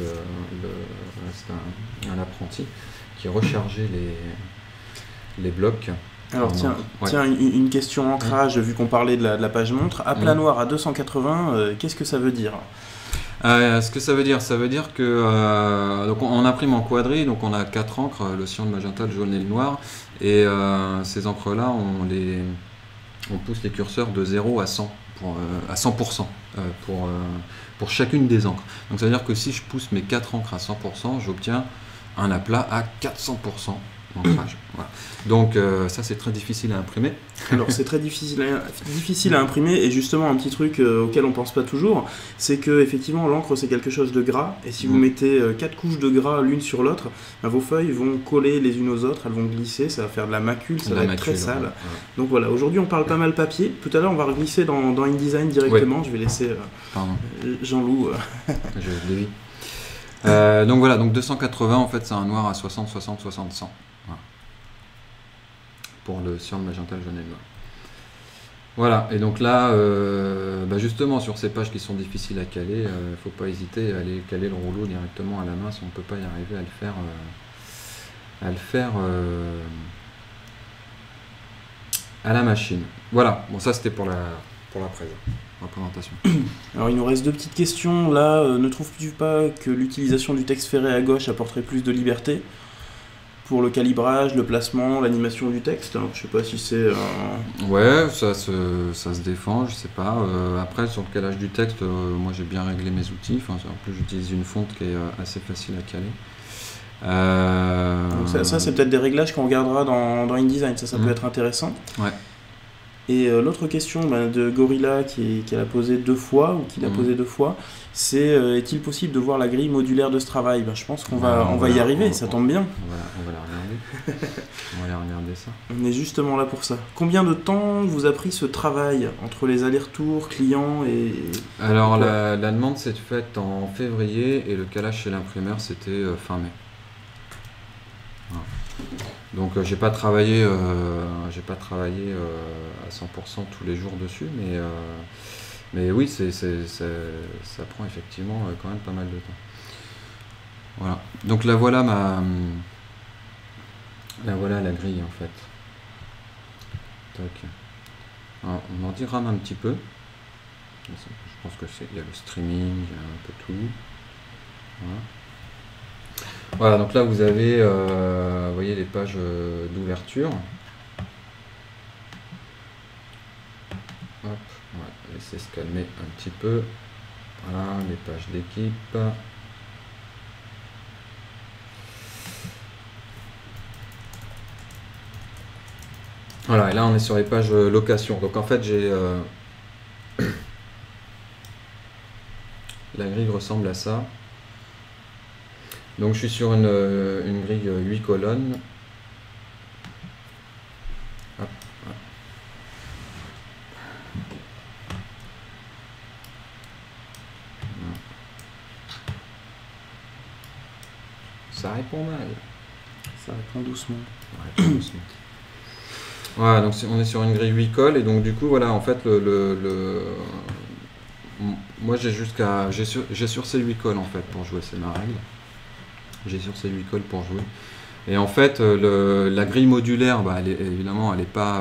un apprenti qui rechargeait les blocs. Alors tiens, une question ancrage, vu qu'on parlait de la page montre. À plat noir à 280, qu'est-ce que ça veut dire? Ce que ça veut dire que donc on imprime en quadrille, donc on a 4 encres, le cyan, le magenta, le jaune et le noir, et ces encres là on pousse les curseurs de 0 à 100 à 100% pour chacune des encres. Donc ça veut dire que si je pousse mes 4 encres à 100%, j'obtiens un aplat à 400% d'ancrage. Voilà. Donc ça c'est très difficile à imprimer. Alors c'est très difficile à imprimer, et justement un petit truc auquel on pense pas toujours, c'est que effectivement l'encre c'est quelque chose de gras, et si vous mettez 4 couches de gras l'une sur l'autre, bah, vos feuilles vont coller les unes aux autres, elles vont glisser, ça va faire de la macule, ça va être très sale. Ouais. Donc voilà, aujourd'hui on parle pas mal papier, tout à l'heure on va glisser dans InDesign directement, ouais. Je vais laisser Jean-Loup. Je dévie. Donc voilà, donc 280 en fait c'est un noir à 60, 60, 60, 100. Voilà. Pour le cyan, le magenta, le jaune et le noir. Voilà, et donc là, justement sur ces pages qui sont difficiles à caler, il ne faut pas hésiter à aller caler le rouleau directement à la main si on ne peut pas y arriver à le faire à la machine. Voilà, bon ça c'était pour la présentation. Alors il nous reste 2 petites questions. Là, ne trouves-tu pas que l'utilisation du texte ferré à gauche apporterait plus de liberté pour le calibrage, le placement, l'animation du texte? Alors, je sais pas si c'est... Ouais, ça se défend, je sais pas. Après, sur le calage du texte, moi j'ai bien réglé mes outils. Enfin, en plus, j'utilise une fonte qui est assez facile à caler. Donc ça c'est peut-être des réglages qu'on regardera dans InDesign. Ça peut être intéressant. Ouais. Et l'autre question de Gorilla qui l'a posé 2 fois, ou qui l'a posé 2 fois, c'est est-il possible de voir la grille modulaire de ce travail? Je pense qu'on va y arriver, ça tombe bien. On va la regarder. On va aller regarder ça. On est justement là pour ça. Combien de temps vous a pris ce travail entre les allers-retours clients et... Alors la demande s'est faite en février, et le calage chez l'imprimeur c'était fin mai. Voilà. Donc j'ai pas travaillé à 100% tous les jours dessus, mais oui, ça prend effectivement quand même pas mal de temps. Voilà. Donc la voilà la grille en fait. Tac. Alors, on en dirame un petit peu. Je pense que il y a le streaming, il y a un peu tout. Voilà. Voilà, donc là vous avez vous voyez les pages d'ouverture. Hop, on va laisser se calmer un petit peu. Voilà, les pages d'équipe. Voilà, et là on est sur les pages location. Donc en fait j'ai la grille ressemble à ça. Donc je suis sur une grille 8 colonnes. Hop, hop. Ça répond mal. Ça répond doucement. Voilà, donc on est sur une grille 8 cols, et donc du coup voilà, en fait moi j'ai sur ces 8 cols en fait pour jouer, c'est ma règle. J'ai sur ces 8 cols pour jouer. Et en fait, la grille modulaire, bah, évidemment, elle n'est pas,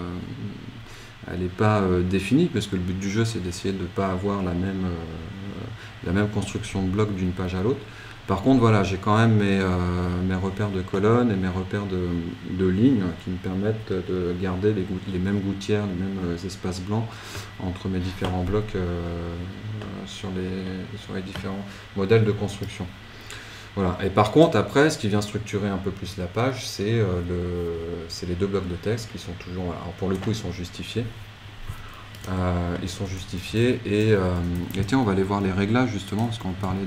définie, parce que le but du jeu, c'est d'essayer de ne pas avoir la même construction de blocs d'une page à l'autre. Par contre, voilà, j'ai quand même mes repères de colonnes et mes repères de lignes qui me permettent de garder les mêmes gouttières, les mêmes espaces blancs entre mes différents blocs sur les différents modèles de construction. Voilà. Et par contre, après, ce qui vient structurer un peu plus la page, c'est les 2 blocs de texte qui sont toujours... Alors pour le coup, ils sont justifiés. Et tiens, on va aller voir les réglages justement, parce qu'on parlait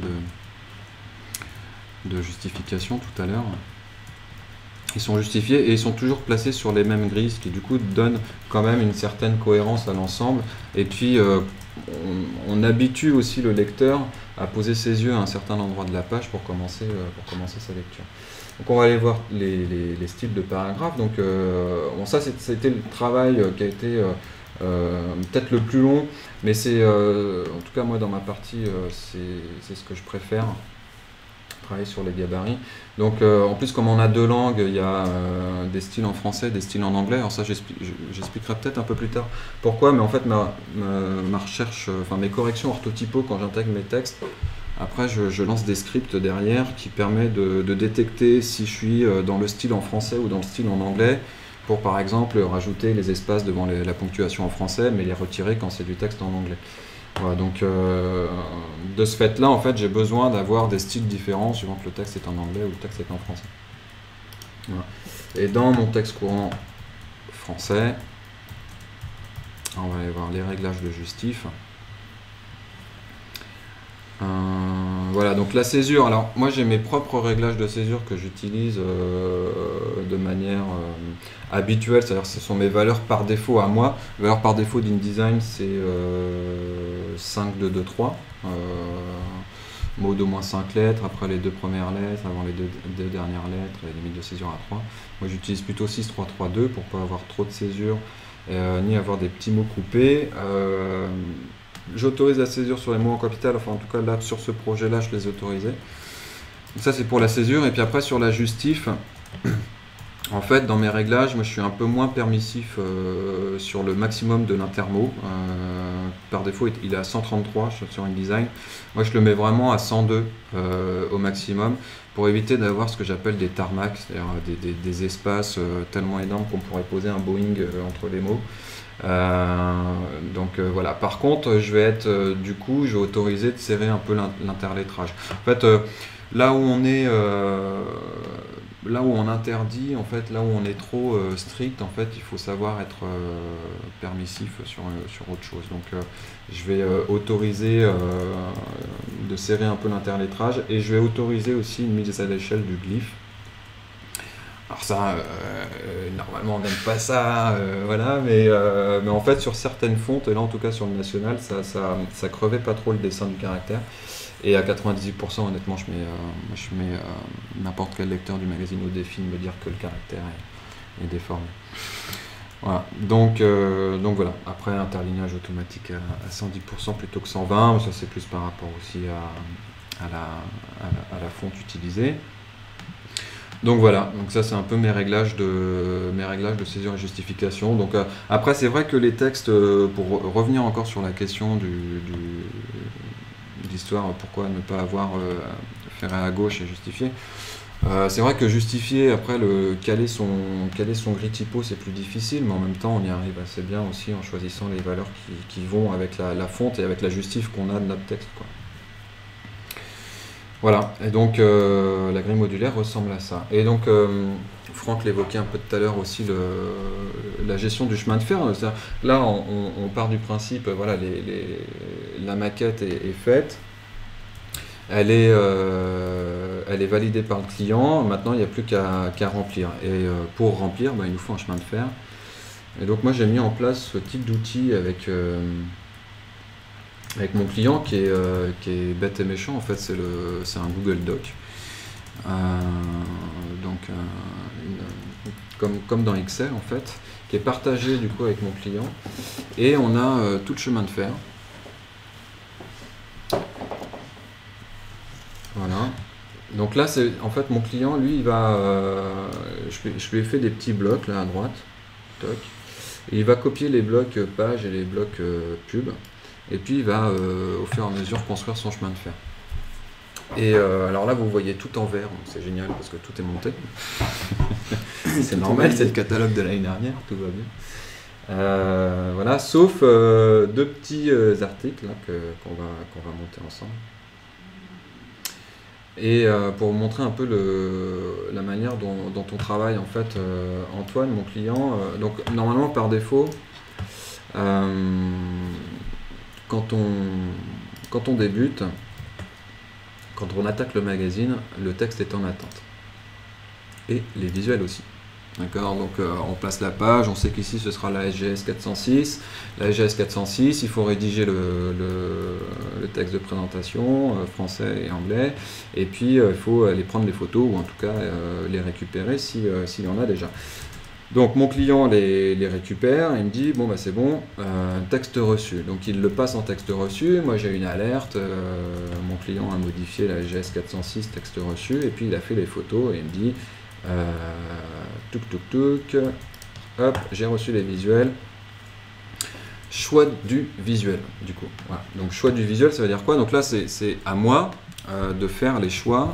de justification tout à l'heure. Ils sont justifiés et ils sont toujours placés sur les mêmes grilles, ce qui du coup donne quand même une certaine cohérence à l'ensemble. Et puis on habitue aussi le lecteur à poser ses yeux à un certain endroit de la page pour commencer sa lecture. Donc on va aller voir les styles de paragraphes. Donc bon, ça c'était le travail qui a été peut-être le plus long, mais c'est en tout cas moi dans ma partie c'est ce que je préfère. Travailler sur les gabarits. Donc en plus comme on a 2 langues, il y a des styles en français, des styles en anglais. Alors ça j'expliquerai peut-être un peu plus tard pourquoi, mais en fait ma recherche, enfin mes corrections orthotypaux quand j'intègre mes textes, après je lance des scripts derrière qui permettent de détecter si je suis dans le style en français ou dans le style en anglais, pour par exemple rajouter les espaces devant la ponctuation en français mais les retirer quand c'est du texte en anglais. Voilà, donc de ce fait-là, en fait, j'ai besoin d'avoir des styles différents suivant que le texte est en anglais ou le texte est en français. Voilà. Et dans mon texte courant français, on va aller voir les réglages de justif. Voilà, donc la césure. Alors, moi j'ai mes propres réglages de césure que j'utilise de manière habituelle, c'est-à-dire ce sont mes valeurs par défaut à moi. Les valeurs par défaut d'InDesign, c'est 5, 2, 2, 3. Mot d'au moins 5 lettres, après les 2 premières lettres, avant les 2 dernières lettres, et limite de césure à 3. Moi j'utilise plutôt 6, 3, 3, 2 pour pas avoir trop de césure, ni avoir des petits mots coupés. J'autorise la césure sur les mots en capital, enfin en tout cas là sur ce projet là je les autorisais. Donc ça c'est pour la césure. Et puis après sur la justif, en fait dans mes réglages moi je suis un peu moins permissif sur le maximum de l'intermot. Par défaut il est à 133 sur InDesign. Moi je le mets vraiment à 102 au maximum pour éviter d'avoir ce que j'appelle des tarmacs, c'est-à-dire des espaces tellement énormes qu'on pourrait poser un Boeing entre les mots. Donc voilà. Par contre, je vais autoriser de serrer un peu l'interlettrage. En fait, là où on est, là où on interdit, en fait, là où on est trop strict, en fait, il faut savoir être permissif sur autre chose. Donc, je vais autoriser de serrer un peu l'interlettrage et je vais autoriser aussi une mise à l'échelle du glyphe. Alors ça, normalement on n'aime pas ça, voilà, mais en fait sur certaines fontes, et là en tout cas sur le national, ça crevait pas trop le dessin du caractère. Et à 98%, honnêtement, je mets n'importe quel lecteur du magazine au défi de me dire que le caractère est déformé. Voilà, donc voilà. Après, interlignage automatique à 110% plutôt que 120, mais ça c'est plus par rapport aussi à la fonte utilisée. Donc voilà, donc ça c'est un peu mes réglages de césure et justification. Donc après c'est vrai que les textes, pour revenir encore sur la question d'histoire, pourquoi ne pas avoir ferré à gauche et justifié. C'est vrai que justifier, après caler son gris typo c'est plus difficile, mais en même temps on y arrive assez bien aussi en choisissant les valeurs qui vont avec la fonte et avec la justif qu'on a de notre texte, quoi. Voilà, et donc la grille modulaire ressemble à ça. Et donc Franck l'évoquait un peu tout à l'heure aussi, la gestion du chemin de fer. Là on part du principe, voilà, la maquette est faite, elle est validée par le client, maintenant il n'y a plus qu'à remplir. Et pour remplir, il nous faut un chemin de fer. Et donc moi j'ai mis en place ce type d'outil avec mon client qui est bête et méchant. En fait c'est un Google Doc, comme dans Excel en fait, qui est partagé du coup avec mon client, et on a tout le chemin de fer Donc là, en fait, mon client, lui, il va, je lui ai fait des petits blocs là à droite, toc, et il va copier les blocs pages et les blocs pub, et puis il va au fur et à mesure construire son chemin de fer. Et alors là, vous voyez tout en vert, c'est génial parce que tout est monté. C'est normal, c'est le catalogue de l'année dernière, tout va bien. Voilà, sauf deux petits articles là, qu'on va monter ensemble. Et pour vous montrer un peu la manière dont on travaille, en fait, Antoine, mon client, donc normalement par défaut, quand on débute, quand on attaque le magazine, le texte est en attente. Et les visuels aussi. D'accord, donc on place la page, on sait qu'ici ce sera la SGS 406. La SGS 406, il faut rédiger le texte de présentation, français et anglais, et puis il faut aller prendre les photos, ou en tout cas les récupérer s'il y en a déjà. Donc mon client les récupère, il me dit bon bah c'est bon, texte reçu. Donc il le passe en texte reçu, moi j'ai une alerte, mon client a modifié la SGS 406 texte reçu, et puis il a fait les photos et il me dit hop, j'ai reçu les visuels. Choix du visuel, du coup. Voilà. Donc choix du visuel, ça veut dire quoi? Donc là, c'est à moi de faire les choix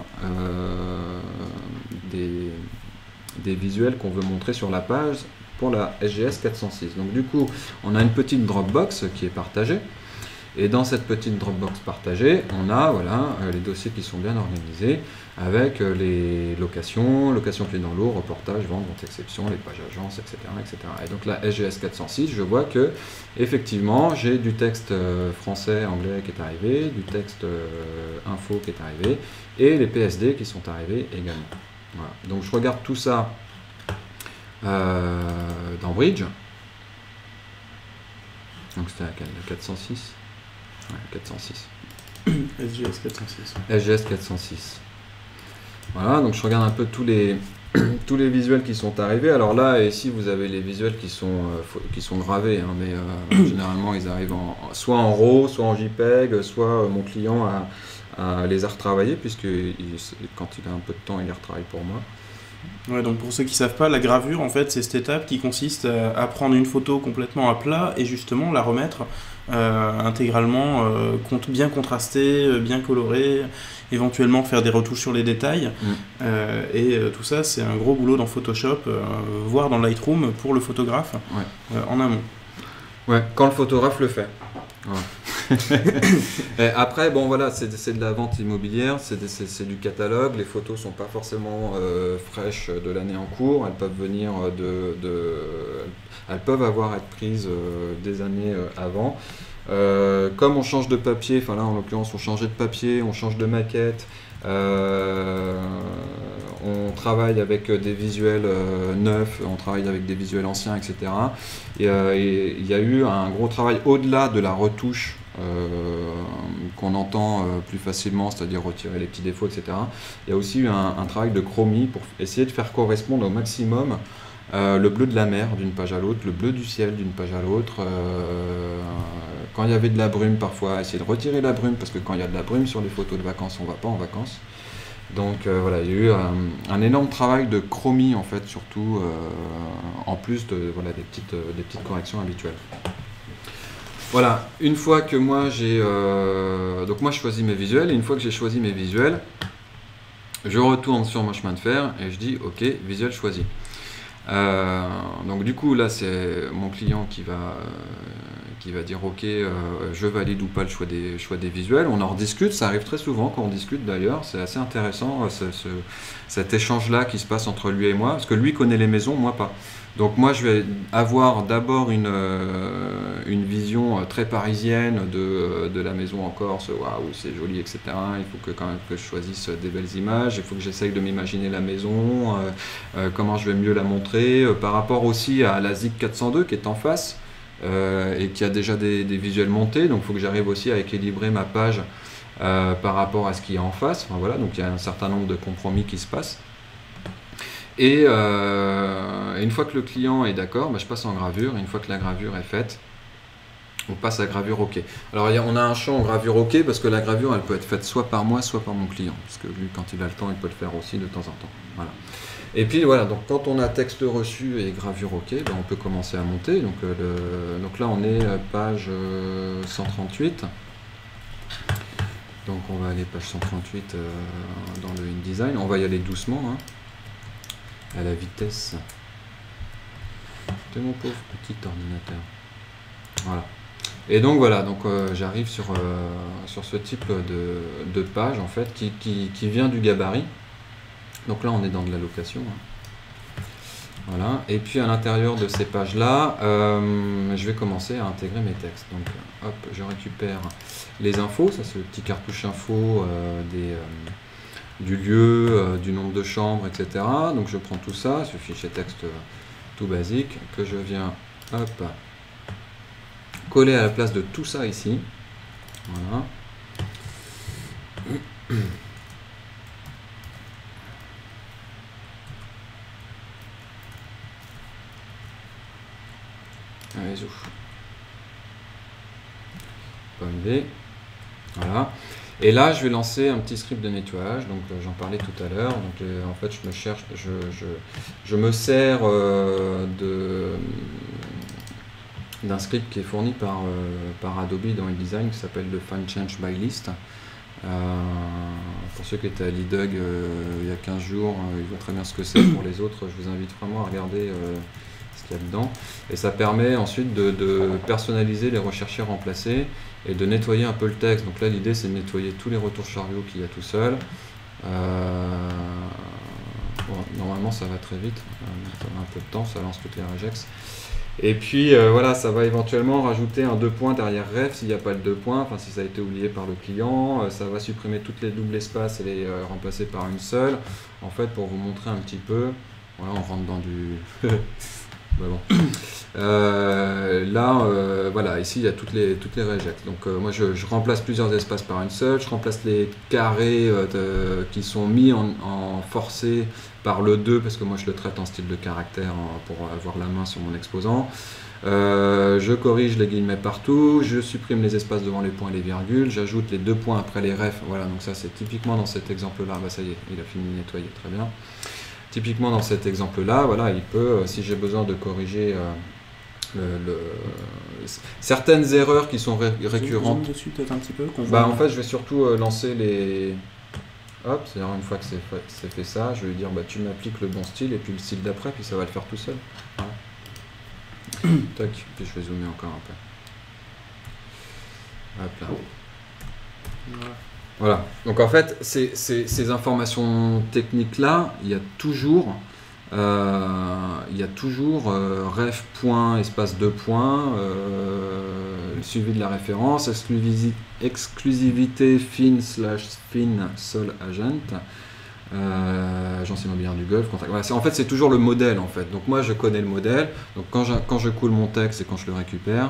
des visuels qu'on veut montrer sur la page pour la SGS 406. Donc du coup, on a une petite Dropbox qui est partagée. Et dans cette petite Dropbox partagée, on a les dossiers qui sont bien organisés avec les locations clés dans l'eau, reportage, vente exception, les pages agences, etc., etc. Et donc la SGS 406, je vois que effectivement j'ai du texte français, anglais qui est arrivé, du texte info qui est arrivé, et les PSD qui sont arrivés également. Voilà. Donc je regarde tout ça dans Bridge. Donc c'était laquelle? La 406. Ouais, 406. SGS 406. SGS 406. Voilà, donc je regarde un peu tous les visuels qui sont arrivés. Alors là, ici, vous avez les visuels qui sont gravés, hein, mais généralement, ils arrivent soit en RAW, soit en JPEG, soit mon client les a retravaillés, puisque quand il a un peu de temps, il les retravaille pour moi. Ouais, donc pour ceux qui ne savent pas, la gravure, en fait, c'est cette étape qui consiste à prendre une photo complètement à plat et justement la remettre intégralement bien contrastée, bien colorée, éventuellement faire des retouches sur les détails. Et tout ça, c'est un gros boulot dans Photoshop, voire dans Lightroom pour le photographe, en amont. Ouais, quand le photographe le fait. Ouais. Et après, bon voilà, c'est de la vente immobilière, c'est du catalogue, les photos sont pas forcément fraîches de l'année en cours, elles peuvent venir elles peuvent être prises des années avant. Comme on change de papier, enfin là en l'occurrence on changeait de papier, on change de maquette, on travaille avec des visuels neufs, on travaille avec des visuels anciens, etc. Et il y a eu un gros travail au-delà de la retouche qu'on entend plus facilement, c'est-à-dire retirer les petits défauts, etc. Il y a aussi eu un travail de chromie pour essayer de faire correspondre au maximum le bleu de la mer d'une page à l'autre, le bleu du ciel d'une page à l'autre. Quand il y avait de la brume, parfois, essayer de retirer la brume, parce que quand il y a de la brume sur les photos de vacances, on ne va pas en vacances. Donc voilà, il y a eu un énorme travail de chromie, en fait, surtout, en plus de des petites corrections habituelles. Voilà, une fois que moi j'ai... donc moi je choisis mes visuels, et une fois que j'ai choisi mes visuels, je retourne sur mon chemin de fer et je dis ok, visuel choisi. Donc du coup là c'est mon client qui va dire ok, je valide ou pas le choix des visuels. On en rediscute, ça arrive très souvent quand on discute d'ailleurs, c'est assez intéressant cet échange là qui se passe entre lui et moi, parce que lui connaît les maisons, moi pas. Donc moi je vais avoir d'abord une vision très parisienne de la maison en Corse, waouh c'est joli, etc. Il faut quand même que je choisisse des belles images, il faut que j'essaye de m'imaginer la maison, comment je vais mieux la montrer, par rapport aussi à la ZIC 402 qui est en face et qui a déjà des visuels montés, donc il faut que j'arrive aussi à équilibrer ma page par rapport à ce qu'il y a en face. Enfin, voilà, donc il y a un certain nombre de compromis qui se passent. Et une fois que le client est d'accord, je passe en gravure. Et une fois que la gravure est faite, on passe à gravure OK. Alors on a un champ gravure OK parce que la gravure elle peut être faite soit par moi, soit par mon client. Parce que lui, quand il a le temps, il peut le faire aussi de temps en temps. Voilà. Et puis voilà, donc quand on a texte reçu et gravure OK, ben, on peut commencer à monter. Donc là on est page 138. Donc on va aller page 138 dans le InDesign. On va y aller doucement, hein, à la vitesse de mon pauvre petit ordinateur. Voilà. Et donc voilà, donc j'arrive sur ce type de page en fait qui vient du gabarit. Donc là on est dans de l'allocation. Hein. Voilà. Et puis à l'intérieur de ces pages-là, je vais commencer à intégrer mes textes. Donc hop, je récupère les infos, ça c'est le petit cartouche info du lieu, du nombre de chambres, etc. Donc je prends tout ça, ce fichier texte tout basique, que je viens hop, coller à la place de tout ça ici. Voilà. Allez, zouf. Pomme V. Voilà. Et là, je vais lancer un petit script de nettoyage. Donc, j'en parlais tout à l'heure. Donc, en fait, je me sers d'un script qui est fourni par Adobe dans InDesign qui s'appelle le Find Change by List. Pour ceux qui étaient à l'IDUG il y a 15 jours, ils voient très bien ce que c'est. Pour les autres, je vous invite vraiment à regarder ce qu'il y a dedans. Et ça permet ensuite de personnaliser les recherchés remplacés et de nettoyer un peu le texte. Donc là, l'idée, c'est de nettoyer tous les retours chariot qu'il y a tout seul. Bon, normalement, ça va très vite. Ça va un peu de temps, ça lance toutes les regex. Et puis voilà, ça va éventuellement rajouter un 2 points derrière ref s'il n'y a pas le 2 points, enfin si ça a été oublié par le client, ça va supprimer toutes les doubles espaces et les remplacer par une seule. En fait, pour vous montrer un petit peu, voilà, on rentre dans du... bah bon. Là, voilà, ici il y a toutes les regex. Donc moi je remplace plusieurs espaces par une seule, je remplace les carrés qui sont mis en forcé par le 2 parce que moi je le traite en style de caractère pour avoir la main sur mon exposant. Je corrige les guillemets partout, je supprime les espaces devant les points et les virgules, j'ajoute les 2 points après les refs. Voilà, donc ça c'est typiquement dans cet exemple là, bah ça y est, il a fini de nettoyer, très bien. Typiquement dans cet exemple là, voilà, il peut, si j'ai besoin de corriger certaines erreurs qui sont récurrentes. Dessus peut-être un petit peu. Bah, en fait, je vais surtout lancer les... Hop, c'est-à-dire une fois que c'est fait ça, je vais lui dire bah, tu m'appliques le bon style et puis le style d'après, puis ça va le faire tout seul. Voilà. Tac, puis je vais zoomer encore un peu. Hop là. Voilà. Voilà. Donc en fait, ces informations techniques-là, il y a toujours ref point, espace 2 points, suivi de la référence, exclusivité fin/fin sol agent, agence immobilière du Golfe, contact. Voilà, en fait, c'est toujours le modèle en fait. Donc moi, je connais le modèle. Donc quand je coule mon texte et quand je le récupère,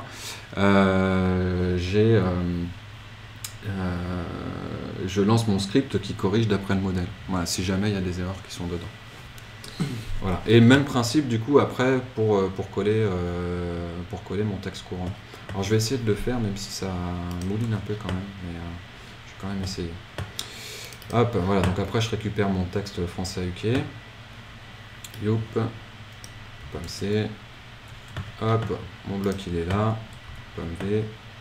je lance mon script qui corrige d'après le modèle. Voilà, si jamais il y a des erreurs qui sont dedans. Voilà. Et même principe du coup après pour coller mon texte courant. Alors je vais essayer de le faire même si ça mouline un peu quand même, mais je vais quand même essayer. Hop, voilà, donc après je récupère mon texte français UK. Youp, pomme C. Hop, mon bloc il est là. Pomme V.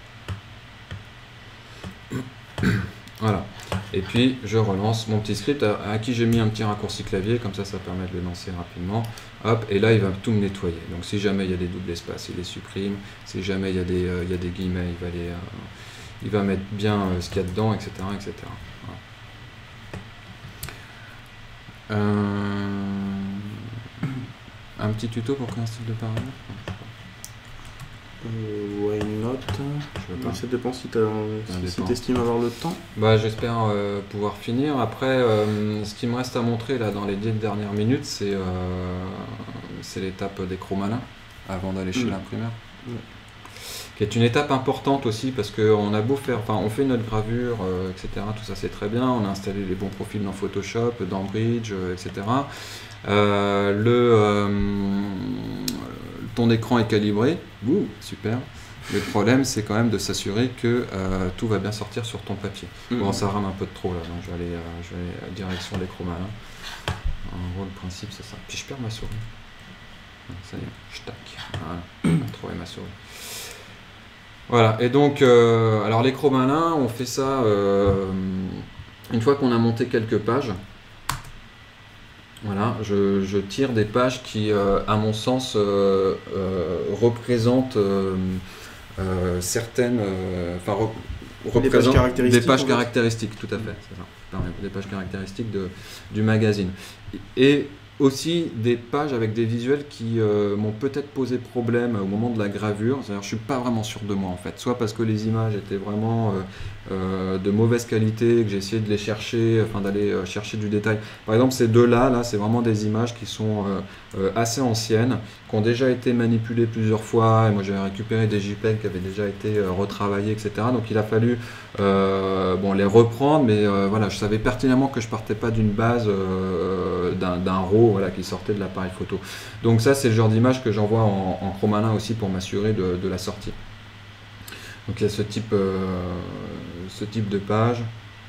Voilà, et puis je relance mon petit script à qui j'ai mis un petit raccourci clavier, comme ça permet de le lancer rapidement. Hop, et là il va tout me nettoyer. Donc si jamais il y a des doubles espaces, il les supprime. Si jamais il y a des guillemets, il va mettre bien ce qu'il y a dedans, etc. etc. Voilà. Un petit tuto pour créer un style de paragraphe. Why not? Ça dépend si tu estimes avoir le temps. Bah, j'espère pouvoir finir. Après, ce qui me reste à montrer là dans les 10 dernières minutes, c'est l'étape des chromalins avant d'aller chez l'imprimeur. Qui est une étape importante aussi parce qu'on a beau faire, enfin on fait notre gravure, etc. Tout ça c'est très bien, on a installé les bons profils dans Photoshop, dans Bridge, etc. Ton écran est calibré, super. Le problème, c'est quand même de s'assurer que tout va bien sortir sur ton papier. Bon, ça rame un peu de trop là, donc je vais aller direction les chromalins. En gros, le principe, c'est ça. Puis je perds ma souris. Ça y est, je tac. Voilà, j'ai trouvé ma souris. Voilà, et donc, alors les chromalins, on fait ça une fois qu'on a monté quelques pages. Voilà, je tire des pages qui, à mon sens, représentent certaines, représentent des pages caractéristiques, tout à fait, c'est ça. Des pages caractéristiques du magazine. Et aussi des pages avec des visuels qui m'ont peut-être posé problème au moment de la gravure. C'est-à-dire, je suis pas vraiment sûr de moi en fait. Soit parce que les images étaient vraiment de mauvaise qualité, que j'ai essayé de les chercher, enfin d'aller chercher du détail. Par exemple, ces deux-là, c'est vraiment des images qui sont assez anciennes, qui ont déjà été manipulées plusieurs fois. Et moi, j'avais récupéré des JPEG qui avaient déjà été retravaillés, etc. Donc, il a fallu les reprendre, mais voilà, je savais pertinemment que je partais pas d'une base d'un RAW qui sortait de l'appareil photo. Donc ça, c'est le genre d'image que j'envoie en chromalin aussi pour m'assurer de la sortie. Donc il y a ce type de page.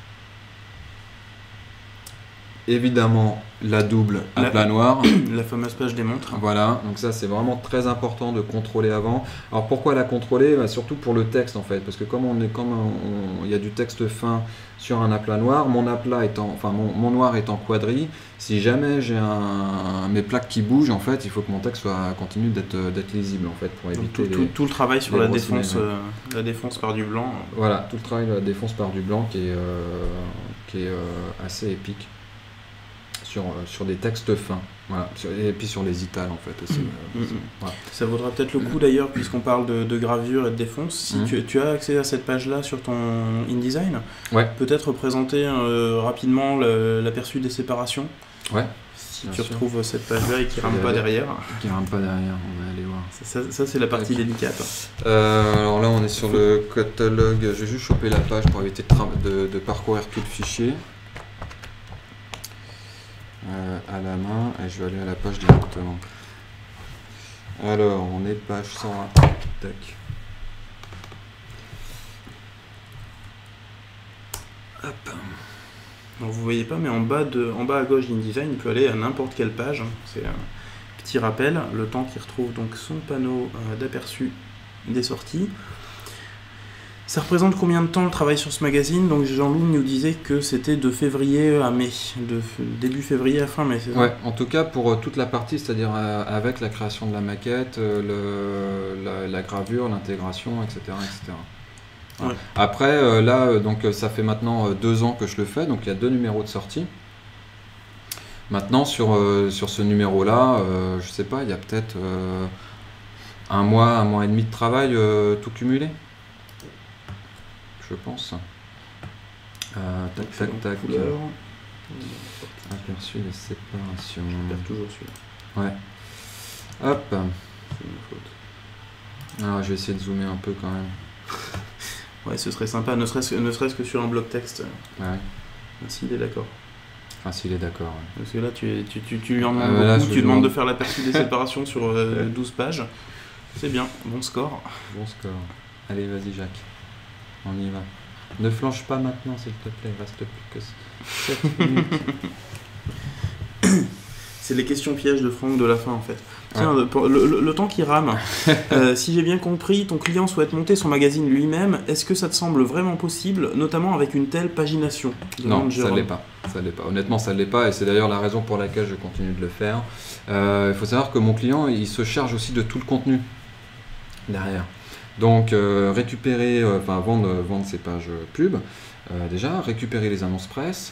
Évidemment, la double à plat noir. La fameuse page des montres. Voilà, donc ça c'est vraiment très important de contrôler avant. Alors pourquoi la contrôler? Surtout pour le texte en fait, parce que comme il y a du texte fin sur un aplat noir, mon noir étant quadri, si jamais j'ai mes plaques qui bougent, en fait, il faut que mon texte continue d'être lisible en fait, pour éviter tout le travail sur la défonce par du blanc. Voilà, tout le travail de la défonce par du blanc qui est assez épique. Sur des textes fins, voilà. Et puis sur les itals en fait aussi. Voilà. Ça vaudra peut-être le coup d'ailleurs, puisqu'on parle de gravure et de défonce, si tu as accès à cette page-là sur ton InDesign, peut-être présenter rapidement l'aperçu des séparations. Ouais. Si tu retrouves cette page-là et qui rame pas derrière. Qui rame pas derrière, on va aller voir. Ça c'est la partie délicate. Alors là on est sur le catalogue, je vais juste choper la page pour éviter de parcourir tout le fichier. À la main, et je vais aller à la page directement. Alors, on est page 101. Tac. Hop. Donc vous voyez pas, mais en bas à gauche d'InDesign, il peut aller à n'importe quelle page. C'est un petit rappel, le temps qu'il retrouve donc son panneau d'aperçu des sorties. Ça représente combien de temps le travail sur ce magazine? Donc Jean-Loup nous disait que c'était de février à mai, de début février à fin mai, c'est ça? Ouais, en tout cas pour toute la partie, c'est-à-dire avec la création de la maquette, la gravure, l'intégration, etc. Ouais. Après, donc ça fait maintenant 2 ans que je le fais, donc il y a 2 numéros de sortie. Maintenant sur ce numéro-là, je sais pas, il y a peut-être 1 mois et demi de travail tout cumulé. Je pense. Tac. Aperçu des séparations. Je perds toujours celui-là. Ouais. Hop. C'est ma faute. Alors je vais essayer de zoomer un peu quand même. Ouais, ce serait sympa, ne serait-ce que sur un bloc texte. Ouais. S'il est d'accord. Enfin, s'il est d'accord. Ouais. Parce que là, tu lui en demandes beaucoup, tu demandes de faire l'aperçu des séparations sur 12 pages. C'est bien, bon score. Bon score. Allez, vas-y Jacques. On y va. Ne flanche pas maintenant, s'il te plaît. Il reste plus que 7 minutes. C'est les questions pièges de Franck de la fin, en fait. Tiens, le temps qui rame, si j'ai bien compris, ton client souhaite monter son magazine lui-même. Est-ce que ça te semble vraiment possible, notamment avec une telle pagination? Non, ça ne l'est pas. Honnêtement, ça ne l'est pas. Et c'est d'ailleurs la raison pour laquelle je continue de le faire. Il faut savoir que mon client, il se charge aussi de tout le contenu derrière. Donc récupérer, vendre ses pages pub, déjà, récupérer les annonces presse,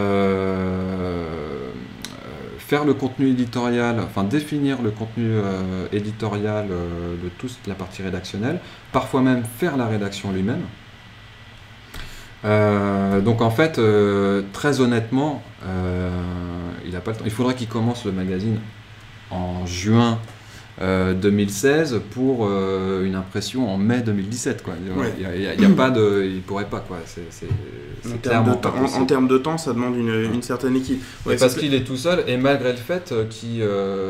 faire le contenu éditorial, définir le contenu éditorial de toute la partie rédactionnelle, parfois même faire la rédaction lui-même. Donc en fait, très honnêtement, il n'a pas le temps. Il faudrait qu'il commence le magazine en juin 2016 pour une impression en mai 2017 quoi. Il y a pas de, il pourrait pas quoi. clairement pas possible. En termes de temps, ça demande une certaine équipe. Ouais, parce qu'il est tout seul, et malgré le fait qu'il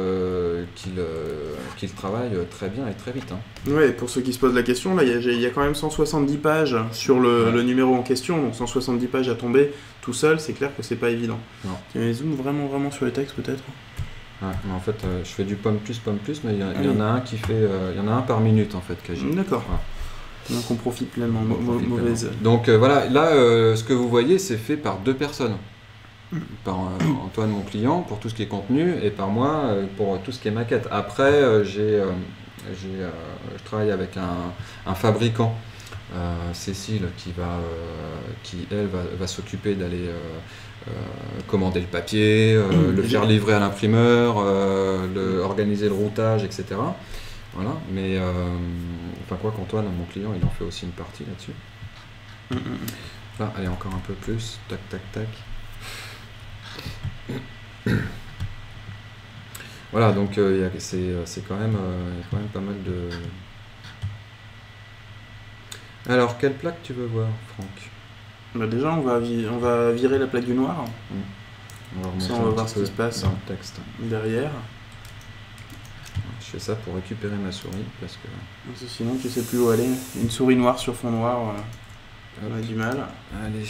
travaille très bien et très vite. Hein. Ouais, pour ceux qui se posent la question, là, il y a quand même 170 pages sur le numéro en question, donc 170 pages à tomber tout seul, c'est clair que c'est pas évident. Non. Tu mets zoom vraiment sur les textes peut-être. Ouais, mais en fait, je fais du pomme plus, mais il y en a un qui fait, il y en a un par minute en fait, quasi. D'accord. Voilà. Donc on profite pleinement, mauvaise. Donc voilà, là, ce que vous voyez, c'est fait par deux personnes. Par Antoine, mon client, pour tout ce qui est contenu, et par moi, pour tout ce qui est maquette. Après, je travaille avec un fabricant, Cécile, qui elle, va s'occuper d'aller commander le papier, le faire livrer à l'imprimeur, organiser le routage, etc. Voilà, mais enfin quoi qu'Antoine, mon client, il en fait aussi une partie là-dessus. Là, allez, encore un peu plus, tac, tac, tac. Voilà, donc c'est quand même pas mal de... Alors, quelle plaque tu veux voir, Franck? Bah déjà, on va virer la plaque du noir. On va voir ce qui se passe dans le texte. Derrière. Je fais ça pour récupérer ma souris, parce que... Sinon, tu sais plus où aller. Une souris noire sur fond noir, on a du mal. Allez.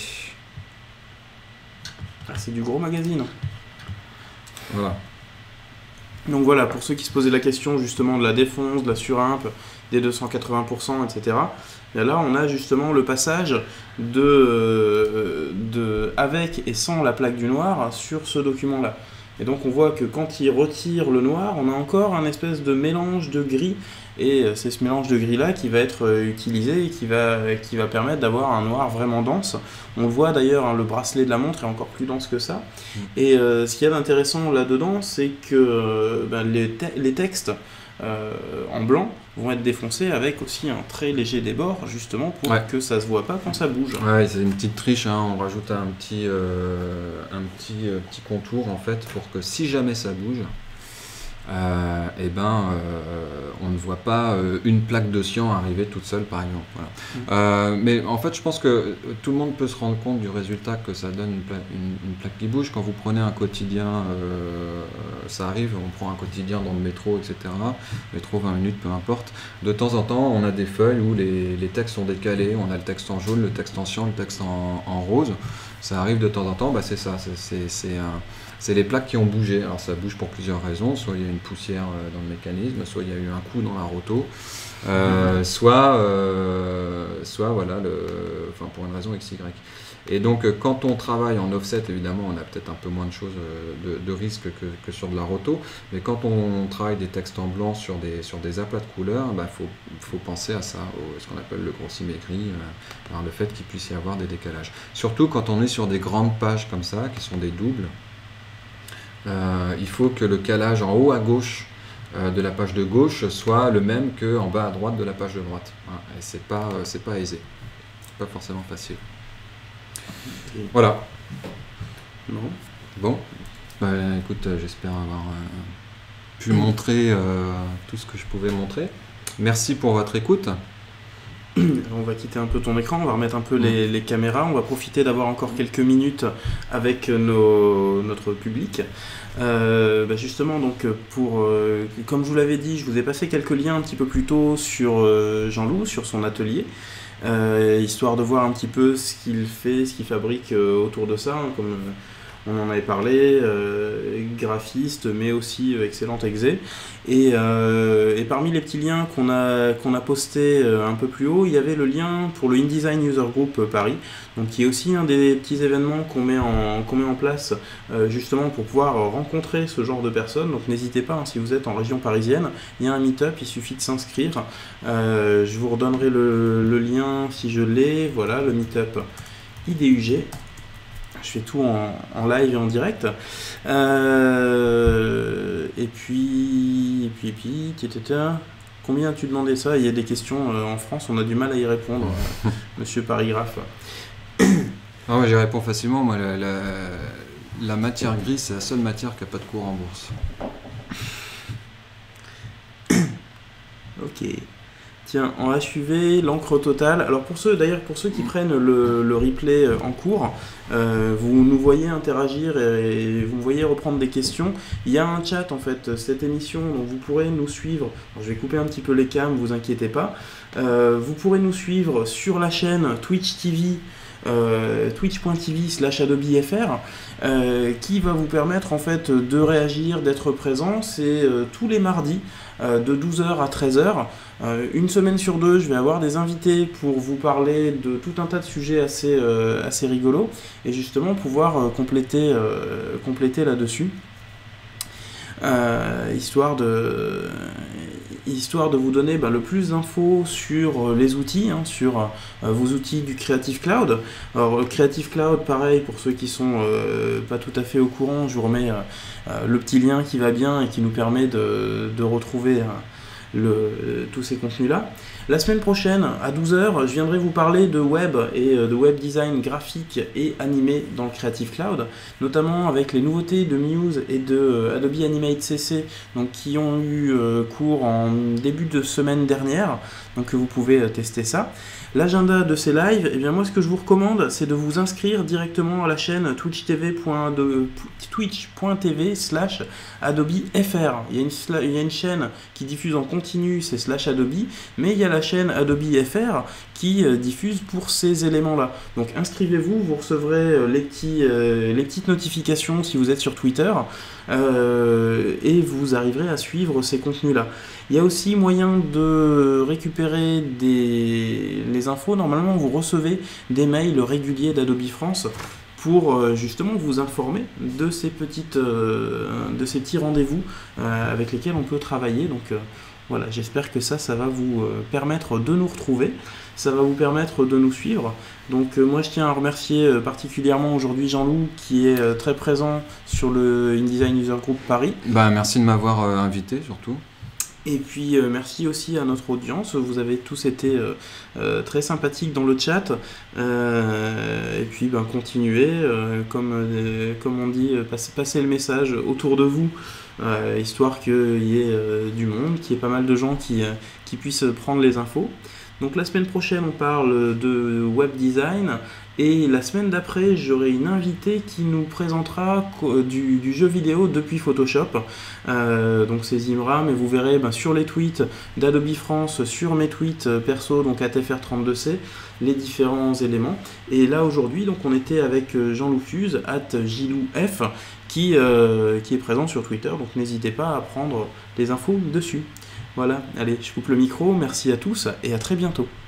Ah, c'est du gros magazine. Voilà. Donc voilà, pour ceux qui se posaient la question justement de la défonce, de la surimp, des 280%, etc. Et là, on a justement le passage de avec et sans la plaque du noir sur ce document-là. Et donc on voit que quand il retire le noir, on a encore un espèce de mélange de gris. Et c'est ce mélange de gris-là qui va être utilisé et qui va permettre d'avoir un noir vraiment dense. On le voit d'ailleurs, hein, le bracelet de la montre est encore plus dense que ça. Et ce qu'il y a d'intéressant là-dedans, c'est que les textes en blanc vont être défoncés avec aussi un très léger débord, justement pour que ça se voit pas quand ça bouge. Ouais, c'est une petite triche, hein. On rajoute un petit contour en fait pour que si jamais ça bouge, on ne voit pas une plaque de cyan arriver toute seule par exemple. Voilà. Mais en fait je pense que tout le monde peut se rendre compte du résultat que ça donne une plaque qui bouge. Quand vous prenez un quotidien, ça arrive, on prend un quotidien dans le métro, etc. Métro 20 minutes, peu importe. De temps en temps on a des feuilles où les textes sont décalés, on a le texte en jaune, le texte en cyan, le texte en rose. Ça arrive de temps en temps, c'est ça, c'est les plaques qui ont bougé. Alors ça bouge pour plusieurs raisons, soit il y a une poussière dans le mécanisme, soit il y a eu un coup dans la roto, soit voilà, pour une raison XY. Et donc quand on travaille en offset, évidemment on a peut-être un peu moins de choses de risque que sur de la roto, mais quand on travaille des textes en blanc sur des aplats de couleurs, faut penser à ça, ce qu'on appelle le grossimétrie, le fait qu'il puisse y avoir des décalages. Surtout quand on est sur des grandes pages comme ça, qui sont des doubles, il faut que le calage en haut à gauche de la page de gauche soit le même qu'en bas à droite de la page de droite. Voilà. Et c'est pas aisé, c'est pas forcément facile. Voilà. Bon. Écoute, j'espère avoir pu montrer tout ce que je pouvais montrer. Merci pour votre écoute. On va quitter un peu ton écran, on va remettre un peu les caméras, on va profiter d'avoir encore quelques minutes avec notre public. Justement, donc comme je vous l'avais dit, je vous ai passé quelques liens un petit peu plus tôt sur Jean-Loup, sur son atelier, histoire de voir un petit peu ce qu'il fait, ce qu'il fabrique autour de ça, hein, comme on en avait parlé, graphiste, mais aussi excellent exé. Et parmi les petits liens qu'on a postés un peu plus haut, il y avait le lien pour le InDesign User Group Paris, donc qui est aussi un des petits événements qu'on met en place justement pour pouvoir rencontrer ce genre de personnes. Donc n'hésitez pas, hein, si vous êtes en région parisienne, il y a un meet-up, il suffit de s'inscrire. Je vous redonnerai le lien si je l'ai. Voilà, le meet-up IDUG. Je fais tout en live et en direct. Et puis, combien as-tu demandé ça? Il y a des questions en France, on a du mal à y répondre, monsieur Parigraphe. Non, mais j'y réponds facilement. Moi, la matière grise, c'est la seule matière qui n'a pas de cours en bourse. Ok. Tiens, en HUV, l'encre totale. Alors pour ceux qui prennent le replay en cours, vous nous voyez interagir et vous me voyez reprendre des questions. Il y a un chat en fait, cette émission, donc vous pourrez nous suivre. Alors, je vais couper un petit peu les cams, vous inquiétez pas. Vous pourrez nous suivre sur la chaîne Twitch TV. Twitch.tv/AdobeFR qui va vous permettre en fait de réagir, d'être présent. C'est tous les mardis de 12h à 13h. Une semaine sur deux, je vais avoir des invités pour vous parler de tout un tas de sujets assez rigolos et justement pouvoir compléter là-dessus. Histoire de vous donner le plus d'infos sur les outils, sur vos outils du Creative Cloud. Alors Creative Cloud, pareil, pour ceux qui sont pas tout à fait au courant, je vous remets le petit lien qui va bien et qui nous permet de retrouver tous ces contenus-là. La semaine prochaine, à 12h, je viendrai vous parler de web et de web design graphique et animé dans le Creative Cloud, notamment avec les nouveautés de Muse et de Adobe Animate CC, donc qui ont eu cours en début de semaine dernière, donc vous pouvez tester ça. L'agenda de ces lives, et bien moi ce que je vous recommande, c'est de vous inscrire directement à la chaîne twitch.tv/AdobeFR. Il y a une chaîne qui diffuse en continu, c'est /Adobe, mais il y a la chaîne AdobeFR qui diffuse pour ces éléments-là. Donc inscrivez-vous, vous recevrez les petites notifications si vous êtes sur Twitter, et vous arriverez à suivre ces contenus-là. Il y a aussi moyen de récupérer les infos. Normalement, vous recevez des mails réguliers d'Adobe France pour justement vous informer de ces petits rendez-vous avec lesquels on peut travailler. Donc voilà, j'espère que ça va vous permettre de nous retrouver, ça va vous permettre de nous suivre. Donc moi je tiens à remercier particulièrement aujourd'hui Jean-Loup qui est très présent sur le InDesign User Group Paris. Merci de m'avoir invité surtout. Et puis merci aussi à notre audience, vous avez tous été très sympathiques dans le chat, et puis continuez, comme on dit, passez le message autour de vous, histoire qu'il y ait du monde, qu'il y ait pas mal de gens qui puissent prendre les infos. Donc la semaine prochaine on parle de web design, et la semaine d'après j'aurai une invitée qui nous présentera du jeu vidéo depuis Photoshop. Donc c'est Zimra, mais vous verrez sur les tweets d'Adobe France, sur mes tweets perso, donc @tfr32c, les différents éléments. Et là aujourd'hui donc on était avec Jean-Loup Fuse, @JLouF, qui est présent sur Twitter, donc n'hésitez pas à prendre les infos dessus. Voilà, allez, je coupe le micro, merci à tous et à très bientôt.